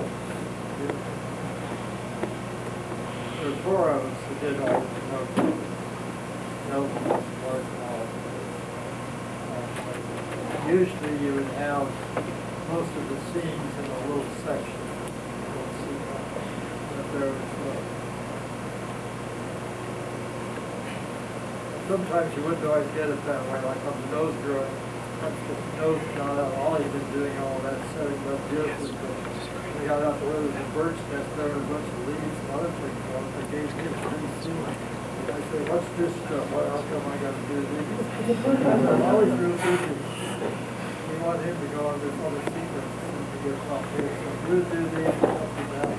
There were four of us who did all the Pinocchio. No, was all. Usually you would have most of the scenes in a little section. Little sequence. But there was, uh, sometimes you wouldn't always get it that way, like on the nose drawing. Once the nose got out, Ollie's been doing all that, setting it up beautifully. But we got out to where there's a bird's nest, there were a bunch of leaves and other things. Well, they gave me a pretty scene. I said, what's this stuff? Well, how come I got to do this? Ollie's real busy. We want him to go on this other sequence and to get off here. So you do these and help him out.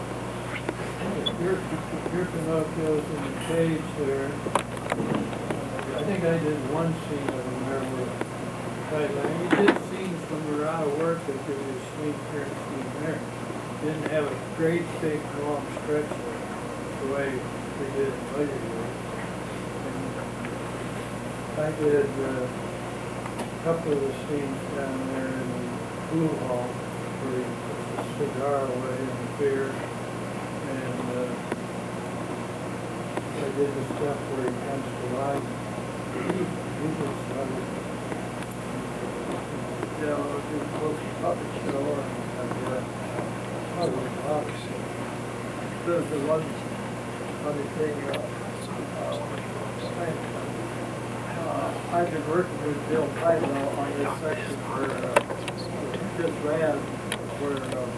Your, your Pinocchio's in the cage there. I think I did one scene of them there with Right, I mean, we did scenes when we were out of work that there was a scene here and a scene there. Didn't have a great big long stretch the way we did in later years. And I did uh, a couple of the scenes down there in the pool hall where he puts the cigar away and the beer. And uh, I did the stuff where he comes to life. He, he was uh, Yeah, I'll do the most puppet show or uh, puppet box. There's the one funny thing, uh, uh, uh, I've been working with Bill Tidwell on this section where, uh, just ran, where, uh,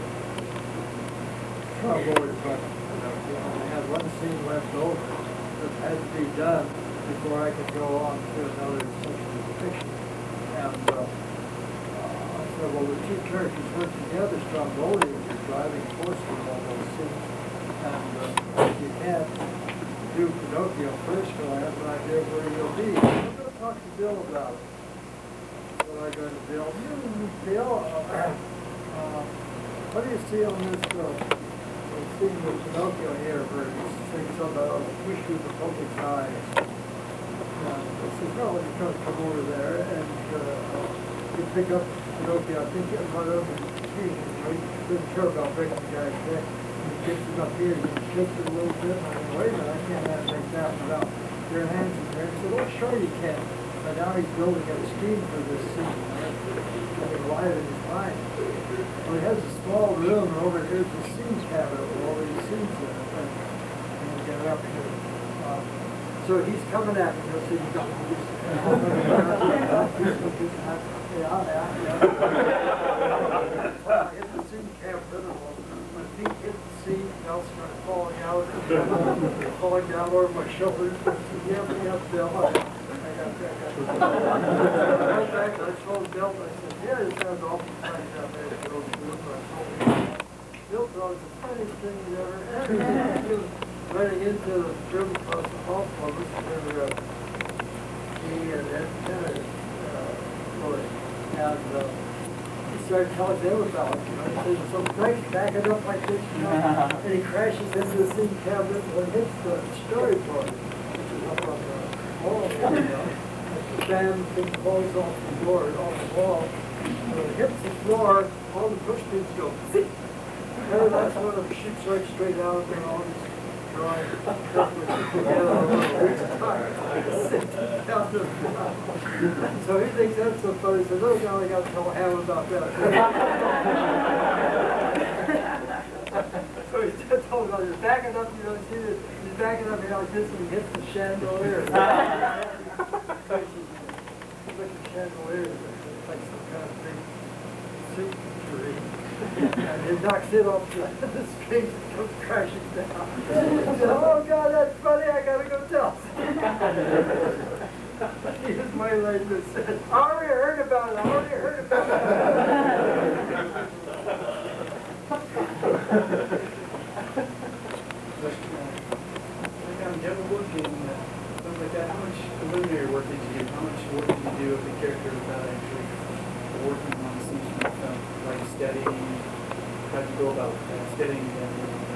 trouble is, but, you know, I had one scene left over that had to be done before I could go on to another section of the picture. And, uh, well, the two characters work together, Stromboli is your driving force in all those scenes. And uh, you can't do Pinocchio first, so I have an idea where you'll be. I'm going to talk to Bill about it. So I go to Bill. Hmm, Bill, uh, uh, what do you see on this uh, scene with Pinocchio here where he's saying something about a wish through the public's eyes? And I said, well, you come, come over there and uh, you pick up Pinocchio, I think it was over the tree, you know, he didn't care about breaking the guy's neck. He kicks it up here, he shakes it a little bit, and I said, wait a minute, I can't have make that without your hands in there. He said, oh, sure you can. But now he's building a scheme for this scene, having light in his mind. So he has a small room, and over here's the scene cabinet with all these scenes in it, and, and we get up here. Um, so he's coming at me, you'll see, he's got these. Yeah, yeah, yeah. Hit the scene cabinet, my feet hit the seat, belts started falling out, falling down over my shoulders. Yeah, yeah, Bill, I, I got that. I went back, I told Bill, I said, yeah, this sounds awful funny down there. He goes, I told him, Bill thought it was the funniest thing he'd ever had. He was running into the room across the hall from us, and there were, uh, he and Ed Kennedy, uh, for it. And uh, he started telling them about it. You know, he says, so thanks, back it up like this, you know. And he crashes into the seat cabinet and hits the storyboard, which is up on the wall, you know. The fan thing falls off the board, off the wall. When it hits the floor, all the push pins go, zip. And that's one of them shoots right straight out of their own drawing. So he thinks that's so funny. He says, oh, now I got to tell Ham about that. So he's just told about it. He's backing up, you know, see this, he's backing up, you know, like this, and he hits the chandelier. It's like a chandelier, it's like some kind of big soup tree. And it knocks it off the, the screen and comes crashing down. He said, oh God, that's funny, I gotta go tell. Here's my lady that said, I already heard about it, I already heard about it. Like on general working, uh, stuff like that, how much preliminary work did you do? How much work did you do of the character without actually working on the scenes from the film? Like studying, how do you go about uh, studying them?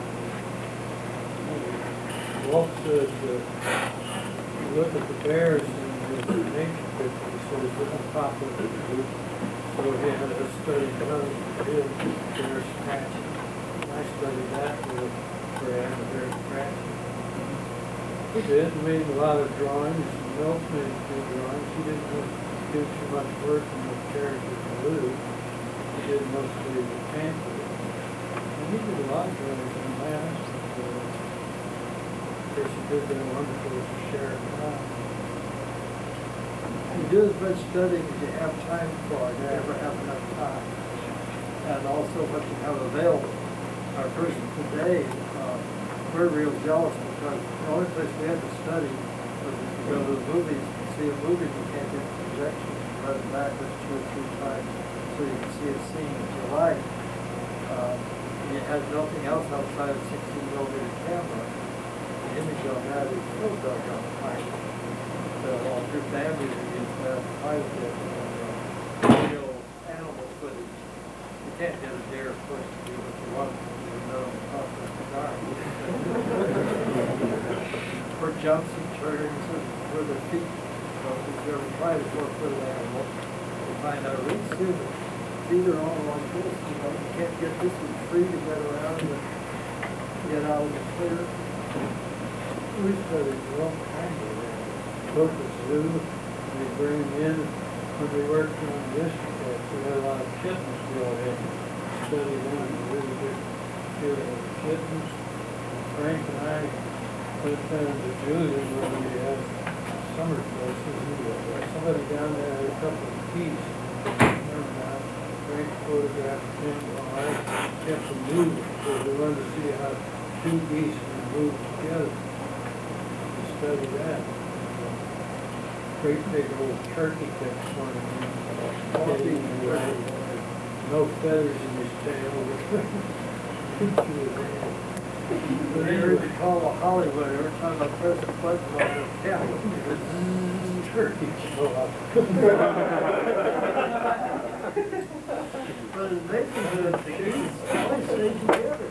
Walt said, uh, look at the bears in the nature picture, so it doesn't pop up the group. So he had a study done for him, bear scratching. I studied that with Brad, the bear scratching. He did, made a lot of drawings, and Milt made a few drawings. He didn't really do too much work in the character to Lou. He did mostly the pamphlet. And he did a lot of drawings in last. Of course, he did that wonderful with the sheriff. You do as much studying as you have time for, you never have enough time. And also what you have available. Our person today, uh, we're real jealous because the only place we had to study was if you go to the movies and see a movie, you can't get the projection, you run it backwards two or three times so you can see a scene that you like. Uh, you had nothing else outside of sixteen millimeter camera. The image on that is so doggone tiny. So all your family is that quite a bit of uh, real animal footage. You can't get a deer, of course, to do what you want to do, no process to die. For jumps and turns and for the feet. So if you ever try to work with an animal, you find out really soon that feet are all like this, you know, you can't get this one free to get around and get out of the clear. We studied all kinds of that. Both the zoo, we bring them in when we worked on this, we had a lot of kittens brought in. Studied them, we really good feel of the kittens. Frank and I went down to Julian when we had summer places. Somebody down there had a couple of geese. And uh, Frank photographed him while I kept them moving. So we wanted to see how two geese would move together. We studied that. Great big old turkey kept swimming in. No feathers in his tail. But they heard you call a Hollywood every time I press the button on the camera. Turkey show up. But it makes it the geese always stay together.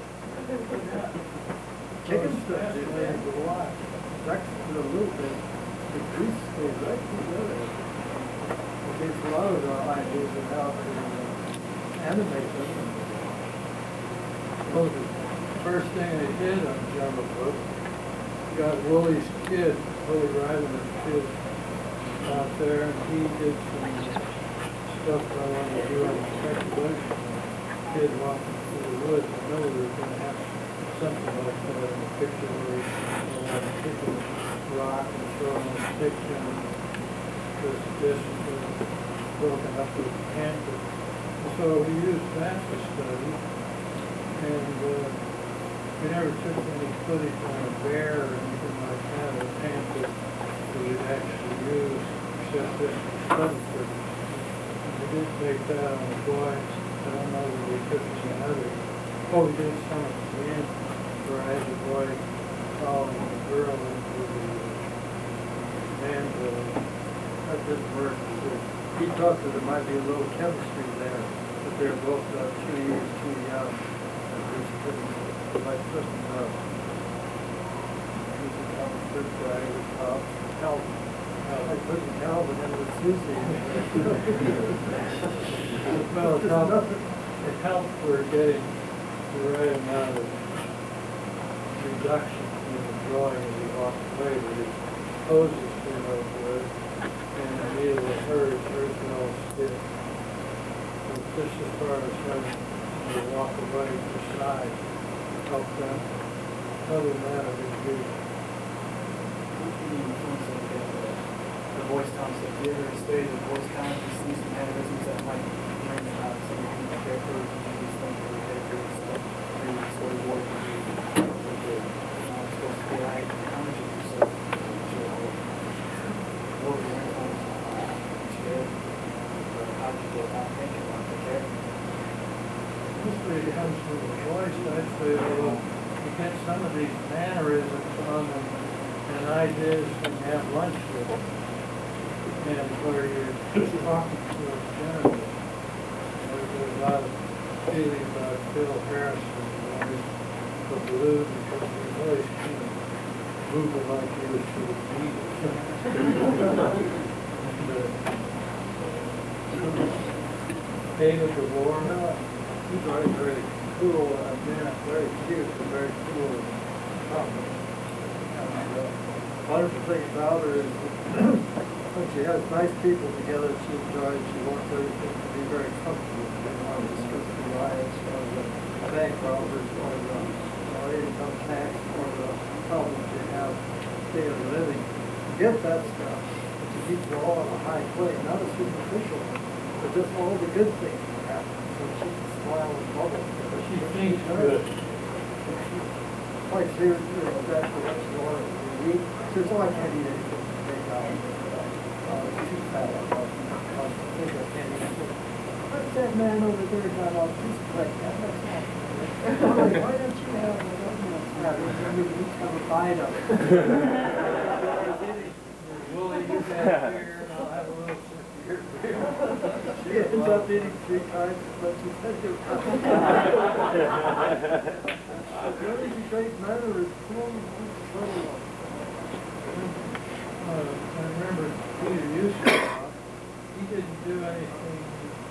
Chickens don't do that a lot. Ducks do a little bit. The geese stay right together. It gives a lot of our ideas of how to uh, animate them. Well, the first thing I did on Jungle Book, got Willie's kid, Willie Ryderman's kid, out there, and he did some stuff I wanted to do on the speculation. Kid walking through the woods. I know we were going to have something like that in the picture where we had a chicken rock and throwing a stick in this disc broken up with canvas. So we used that to study, and uh, we never took any footage on a bear or anything like that, or panther that we'd actually use, except this study footage. We did take that on the boy. I don't know that we took some other. Oh, we did some at the end where I had the boy following the girl into the manville. That didn't work. He thought that there might be a little chemistry there, but they're both about two years too young. And he's putting, like putting, uh, he's a third guy with, uh, Calvin. Like putting Calvin in with Susie. Well, it helped, it helped for getting the right amount of reduction in the drawing as he walked away, but his poses came out good, and neither was hers, hers were all stiff. So just as far as having to walk away to the side helped them. Other than that, I think good. The voice concept, you ever studied the voice concept, you see some mannerisms that might bring out some of the characters and these things for the characters, so maybe storyboard can be supposed to be like conscious or so. What were your influence on each character? How did you go about thinking about the character? Mostly it comes from the voice, I'd say, although you get some of these mannerisms on them and ideas when you have lunch with them. And where you're talking to them generally. There's a lot of feeling about Phil Harrison, and the balloon, because his voice kind of moving like he was to the beat. David DeVore, he's very, very cool, and then very cute and very cool. And uh, wonderful thing about her is when she has nice people together, she enjoys, she wants everything to be very comfortable. She doesn't want to discuss the riots or the bank robbers or the or income tax or the problems they have daily living. To get that stuff, to keep it all on a high plane, not a superficial, but just all the good things that happen. So she can smile and bubble. She thinks good. Like here, you know, that's what she wanted to eat. She says, oh, I can't eat anything. Uh, too fat. I think I can't eat it. What's that man over there got all this plate? That's not good. Why don't you have a little each have a bite of it? Willie, you have here, and I'll have a little here. She ends up eating three times as much as I do. The only great manner is full of Uh, I remember Peter Usher, he didn't do anything,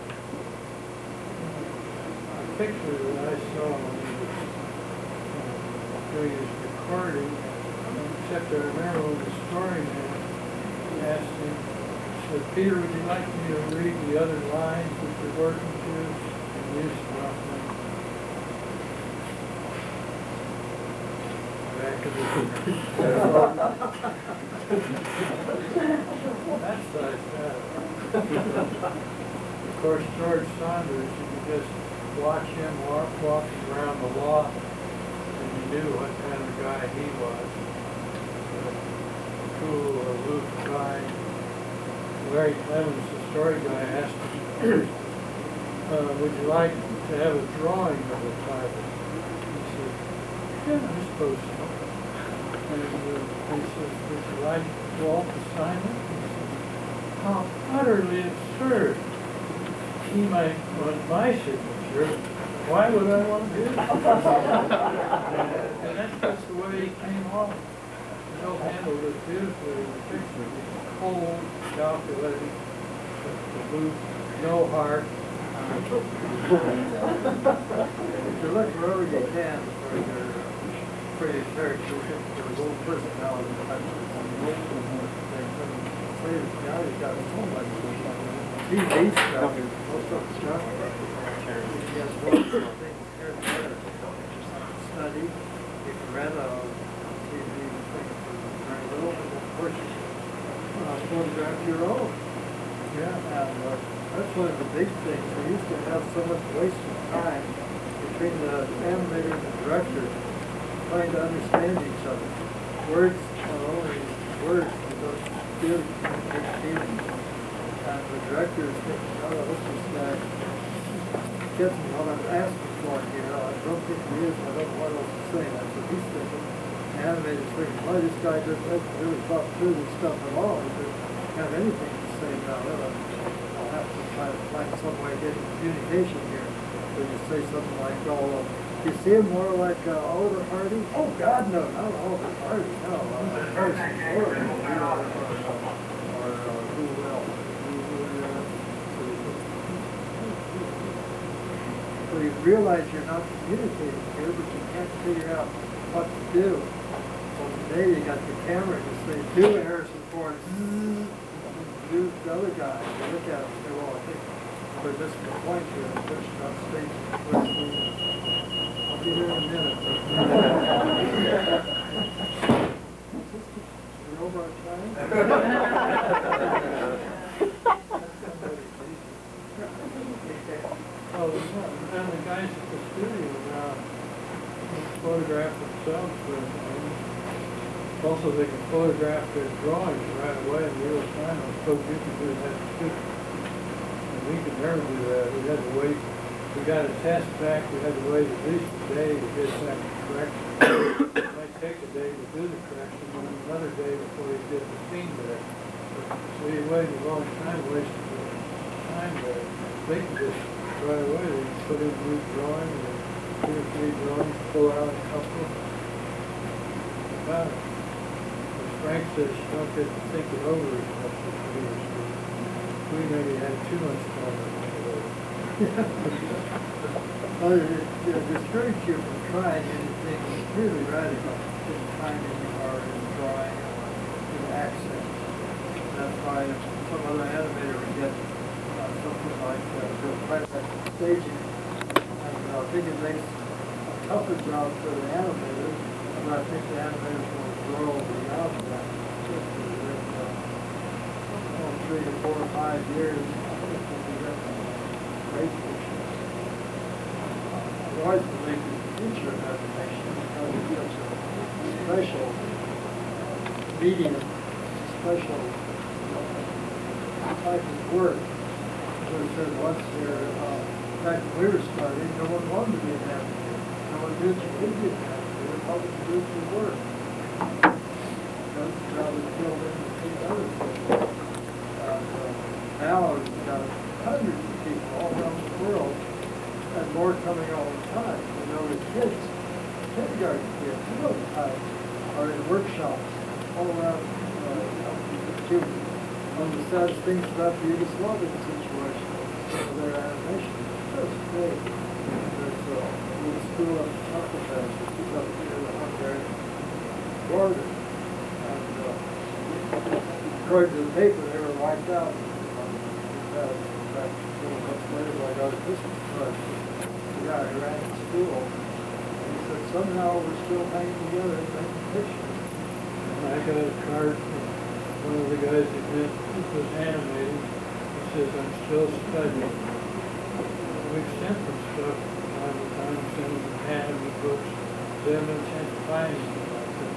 uh, a picture that I saw when he was uh, doing his recording, except I remember when the storyman asked him, said, Peter, would you like me to read the other lines that you're working to? And Usher nothing. Back of the That's nice, yeah. Of course, George Saunders, you could just watch him walk, walking around the lot, and you knew what kind of guy he was. Uh, cool, aloof guy. Larry Clemens, the story guy, asked him, uh, would you like to have a drawing of the title? He said, yeah, I suppose so. And uh, he says, would you like Walt to sign it? He says, how utterly absurd. He might want my signature. Why would I want his? and, and that's just the way he came off. Bill handled it beautifully in the picture. Cold, calculating, the no heart. If you look wherever you can for your pretty character, your little personality touches and most now he's got so much T V stuff, most of the stuff. He has one thing here and there. Study, you can rent a T V thing for very little, and of course you uh, photograph your own. Yeah, and uh, that's one of the big things. We used to have so much wasted time between the animator and the director trying to understand each other. Words, not only words, but feel, big feelings. And the director is thinking, oh, this is guy gets me what I'm asking for here. I don't think he is, I don't know what else to say. That's what he's thinking. The animator's thinking, why this guy doesn't really thought through this stuff at all. He doesn't have anything to say about it. I'll have to try to find some way of getting communication here. So you say something like, oh, you see him more like uh, Oliver Hardy? Oh, God, no, not Oliver Hardy, no. Uh, Harrison Ford, or, or, or uh, who else? So you realize you're not communicating here, but you can't figure out what to do. So today you got the camera, you say, do Harrison Ford, do the other guy. You look at him and say, well, I think we're missing the point here, pushing on stage. I'll be there in a minute. We're over our time? Oh, and the guys at the studio now photograph themselves with them. Also, they can photograph their drawings right away in real time. I suppose you can do that too. And we could never do that. We had to wait. We got a test back. We had to wait at least a day to get back the correction. It might take a day to do the correction, and then another day before you get the scene back. So you wait a long time, wasting time there. They can just right away. They can put in a new drawing, or two or three drawings, pull out a couple. About it. As Frank says, you don't get to think it over as much as we used to. We maybe had too much time to think it over. Well, it, it discourages you from trying anything really radical in timing or in drawing or in accent. That's why some other animator would get uh, something like uh, the present staging. And uh, I think it makes a tougher job for the animators, and I think the animators will grow beyond that. Within uh, oh, three to four or five years, I think we'll be getting great pictures. I always believe in the future of animation because it's such a special medium, special type of work. As I said once there, uh, back when we were starting, no one wanted to be an animator. No one knew you could be an animator. How would you do it for work? Because rather filled in with the other things. And uh, now we've got hundreds of people all around the world, and more coming all the time. You know, the kids, kindergarten kids, you know, the time, are in workshops all around uh, Cuba. One of the saddest things about the Yugoslavian situation is their animation is just great. There's a little school up in Chucklebass, which is up near the Hungarian border. And uh, according to the paper, they were wiped out. In fact, several months later, I got a Christmas card. The guy who ran the school, and he said, somehow we're still hanging together and making pictures. And I got a card from one of the guys that did, was animating. He says, I'm still studying. We've sent them stuff from time to time, sent them anatomy books. They haven't had a chance to find anything like that.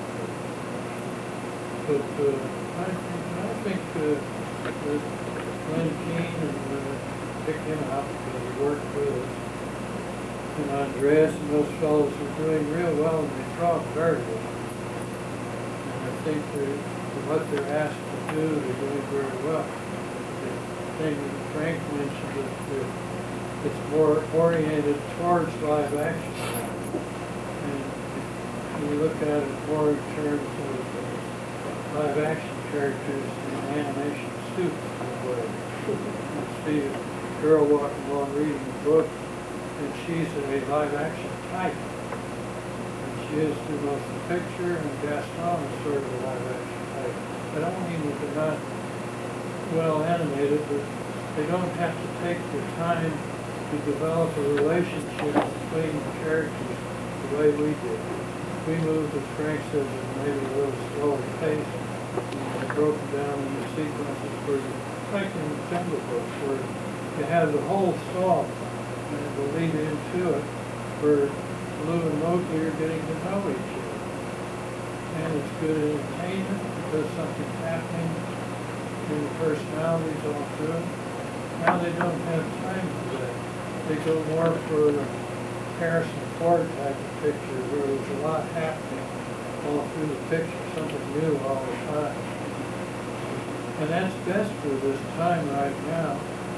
But uh, I think, I think uh, that Glenn Keane and uh, picked him out because he worked with us. And Andreas and those fellows are doing real well, and they draw very well. And I think they're, for what they're asked to do, they're doing very well. The thing that Frank mentioned is that it's more oriented towards live action. And if you look at it more in terms of live action characters and animation students in a way. You see a girl walking along reading a book, and she's a live action type. And she is the motion picture, and Gaston is sort of a live action type. I don't mean that they're not well animated, but they don't have to take the time to develop a relationship between the characters the way we did. We moved, as Frank says, at maybe a little slower pace, and broken down into sequences where you, like in the Jungle Books, where you have the whole song, and it will lead into it, where Lou and Mowgli are getting to know each other. And it's good entertainment because something's happening, and the personalities all through it. Now they don't have time for that. They go more for the Harrison Ford type of picture, where there's a lot happening all through the picture, something new all the time. And that's best for this time right now.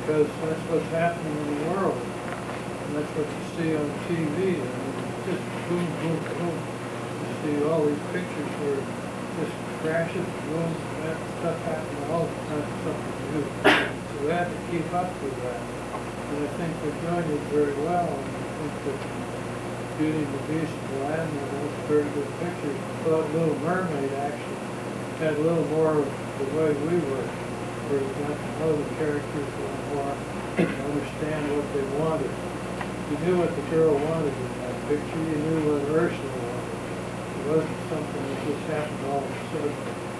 because that's what's happening in the world. And that's what you see on T V. I mean, it's just boom, boom, boom. You see all these pictures where it just crashes, boom, that stuff happening, all the kind of stuff we do. So we have to keep up with that. And I think they're doing it very well. And I think that Beauty and the Beast and Aladdin, those very good pictures. But Little Mermaid actually had a little more of the way we were, where you got to know the characters a little more and understand what they wanted. You knew what the girl wanted in that picture, you knew what Ursula wanted. It wasn't something that just happened all of a sudden.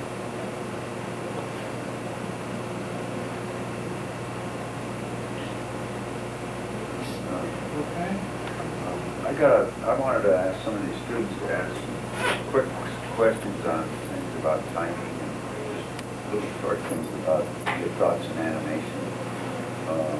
Okay? I got a, I wanted to ask some of these students to ask some quick questions on things about timing and just little short things about your thoughts in animation. Um,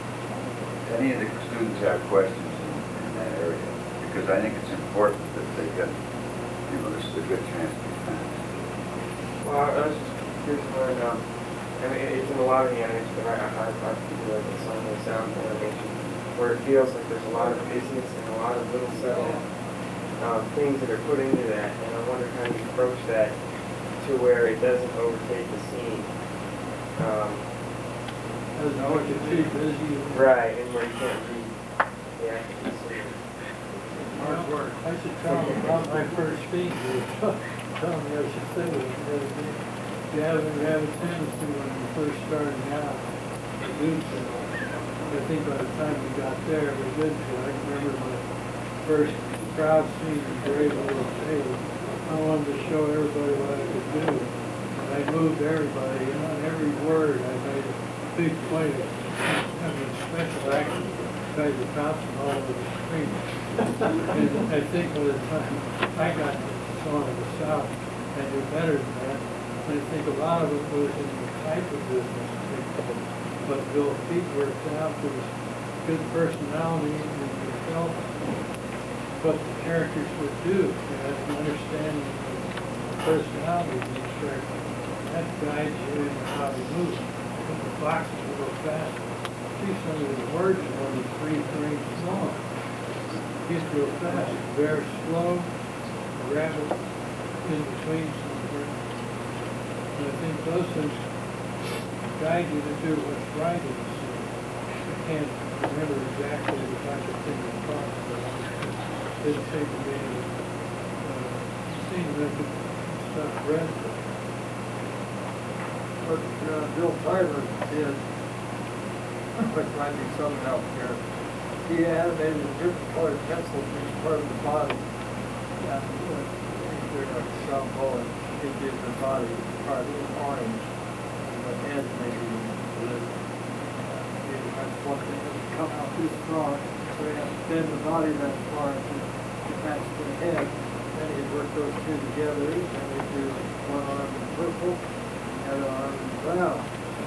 any of the students have questions in, in that area? Because I think it's important that they get, you know, this is a good chance to be finished. Well, I was just curious to learn, um, I mean, it's in a lot of the animation, but I, I, I feel like it's some of the sound animation, where it feels like there's a lot of business and a lot of little subtle um, things that are put into that, and I wonder how you approach that to where it doesn't overtake the scene. Um, Doesn't always get too busy. right, and where you can't read the actual scene. Hard work. I should tell them about my first speech. Tell me I should say it. You have, you have a tendency when you're first starting out to do so. I think by the time we got there, we did so. I remember my first crowd scene in Brave Little Stage. I wanted to show everybody what I could do. And I moved everybody, and on every word I made a big point of having special action guys are bouncing all over the screen. And I think by the time I got to the song of the South, I knew better than that. And I think a lot of it was in the type of business. But Bill Pete worked out, there was good personality, and you felt what the characters would do. You had an understanding of the personality of each character. That guides you in how to move. Put the boxes a little faster. See, some of the words are only three frames long. He's real fast, very slow, a rabbit in between somewhere. And I think those things guide you to do what's right in the scene. I can't remember exactly the type of thing it cost, but it didn't seem to be uh, seen that the stuff read. What uh, Bill Tyler did, which might be something out here, he animated a different colored pencil for each part of the body. And uh, they're like some color, he did the body part orange. Head maybe blue. That's one thing that would come out this far, so you have to bend the body that far to match the head. Then you work those two together, and you do one arm in purple, the other arm in brown.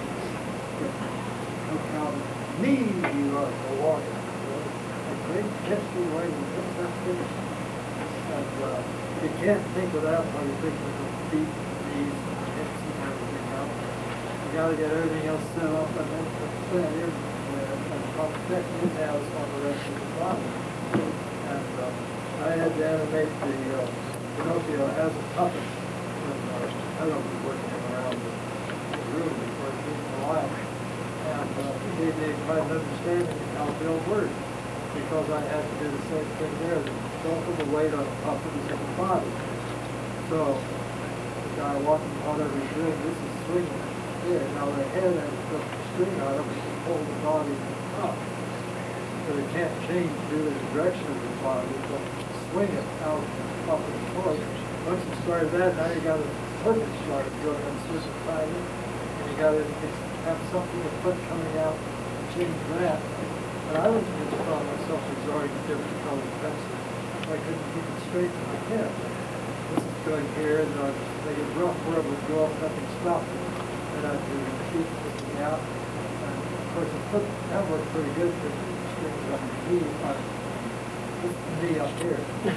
Look how mean you are for walking. A great gesture where you get that finish. And uh, you can't think without when you think of the feet, knees, hips, and everything else. You got to get everything else set up and then put that in there and protect the details on the rest of the body. And uh, I had to animate the uh, Pinocchio as a puppet when uh, Hello was working around the, the room before he came alive. And uh, he gave me quite an understanding of how Bill worked, because I had to do the same thing there. Don't put the weight on the puppet as in the body. So the guy walking, whatever he's doing, this is swinging. Yeah, now the head has the string on it, which will hold the body up. So it can't change really the direction of the body, but swing it out up and forth. Once you start that, now you got a perfect shot going on certain timing, and you got to have something to put coming out to change that. And I was just found myself resorting to different colored pencils. I couldn't keep it straight in my head. This is going here, and then I'd make it rough where it would go, nothing stopped it. And I'd do keep looking out. And of course, it put, that worked pretty good for the strings on the knee, on the knee up here.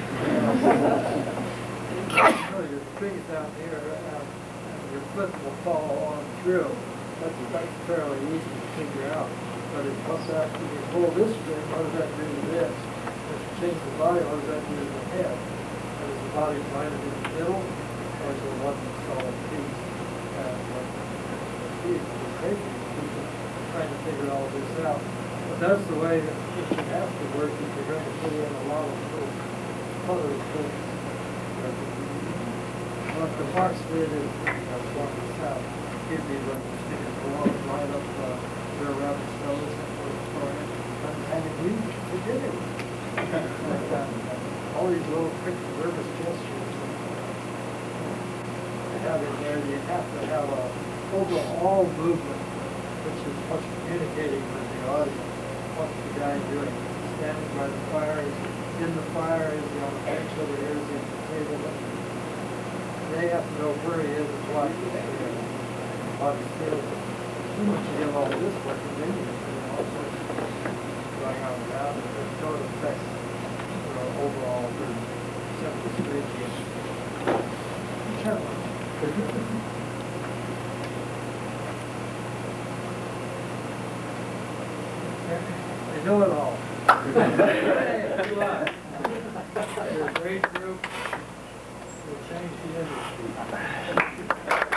So your strings down here, uh, and your foot will fall on through. That's, that's fairly easy to figure out. But it comes out, if you pull this string, what does that do to this? If you change the body, what does that do to the head? And is the body divided in the middle, or is it one solid piece? And what the piece is crazy, people trying to figure all this out. But that's the way that it should have to work if you're going to put in a lot of little color things. What the box did is, that's what the south, give me the stickers go up, line up, uh, go around the stoves and put it for it. And we, we did it. Like, uh, all these little quick nervous gestures. To have in there, you have to have a overall movement, which is what's communicating with the audience. What's the guy doing? Standing by the fire, is he in the fire, is he on the bench over here, is he at the table? They have to know where he is and what he's doing. What he's feeling. Once you get all this working, then you can do all sorts of things going on around, and it sort of affects the overall simple strategy. They know it all. Hey, good luck. You're a great group. You'll change the industry.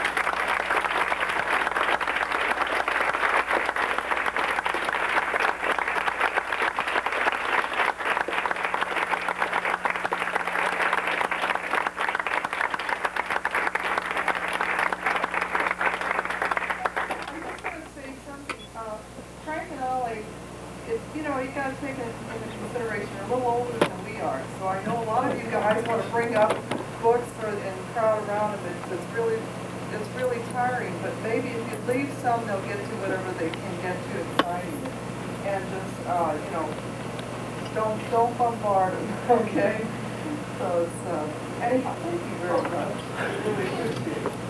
You know, you gotta take into consideration, you're a little older than we are, so I know a lot of you guys want to bring up books or, and crowd around them. It's, it's really, it's really tiring, but maybe if you leave some, they'll get to whatever they can get to exciting. And just, uh, you know, don't, don't bombard them, okay? So it's, uh, anyhow, thank you very much. I really appreciate it.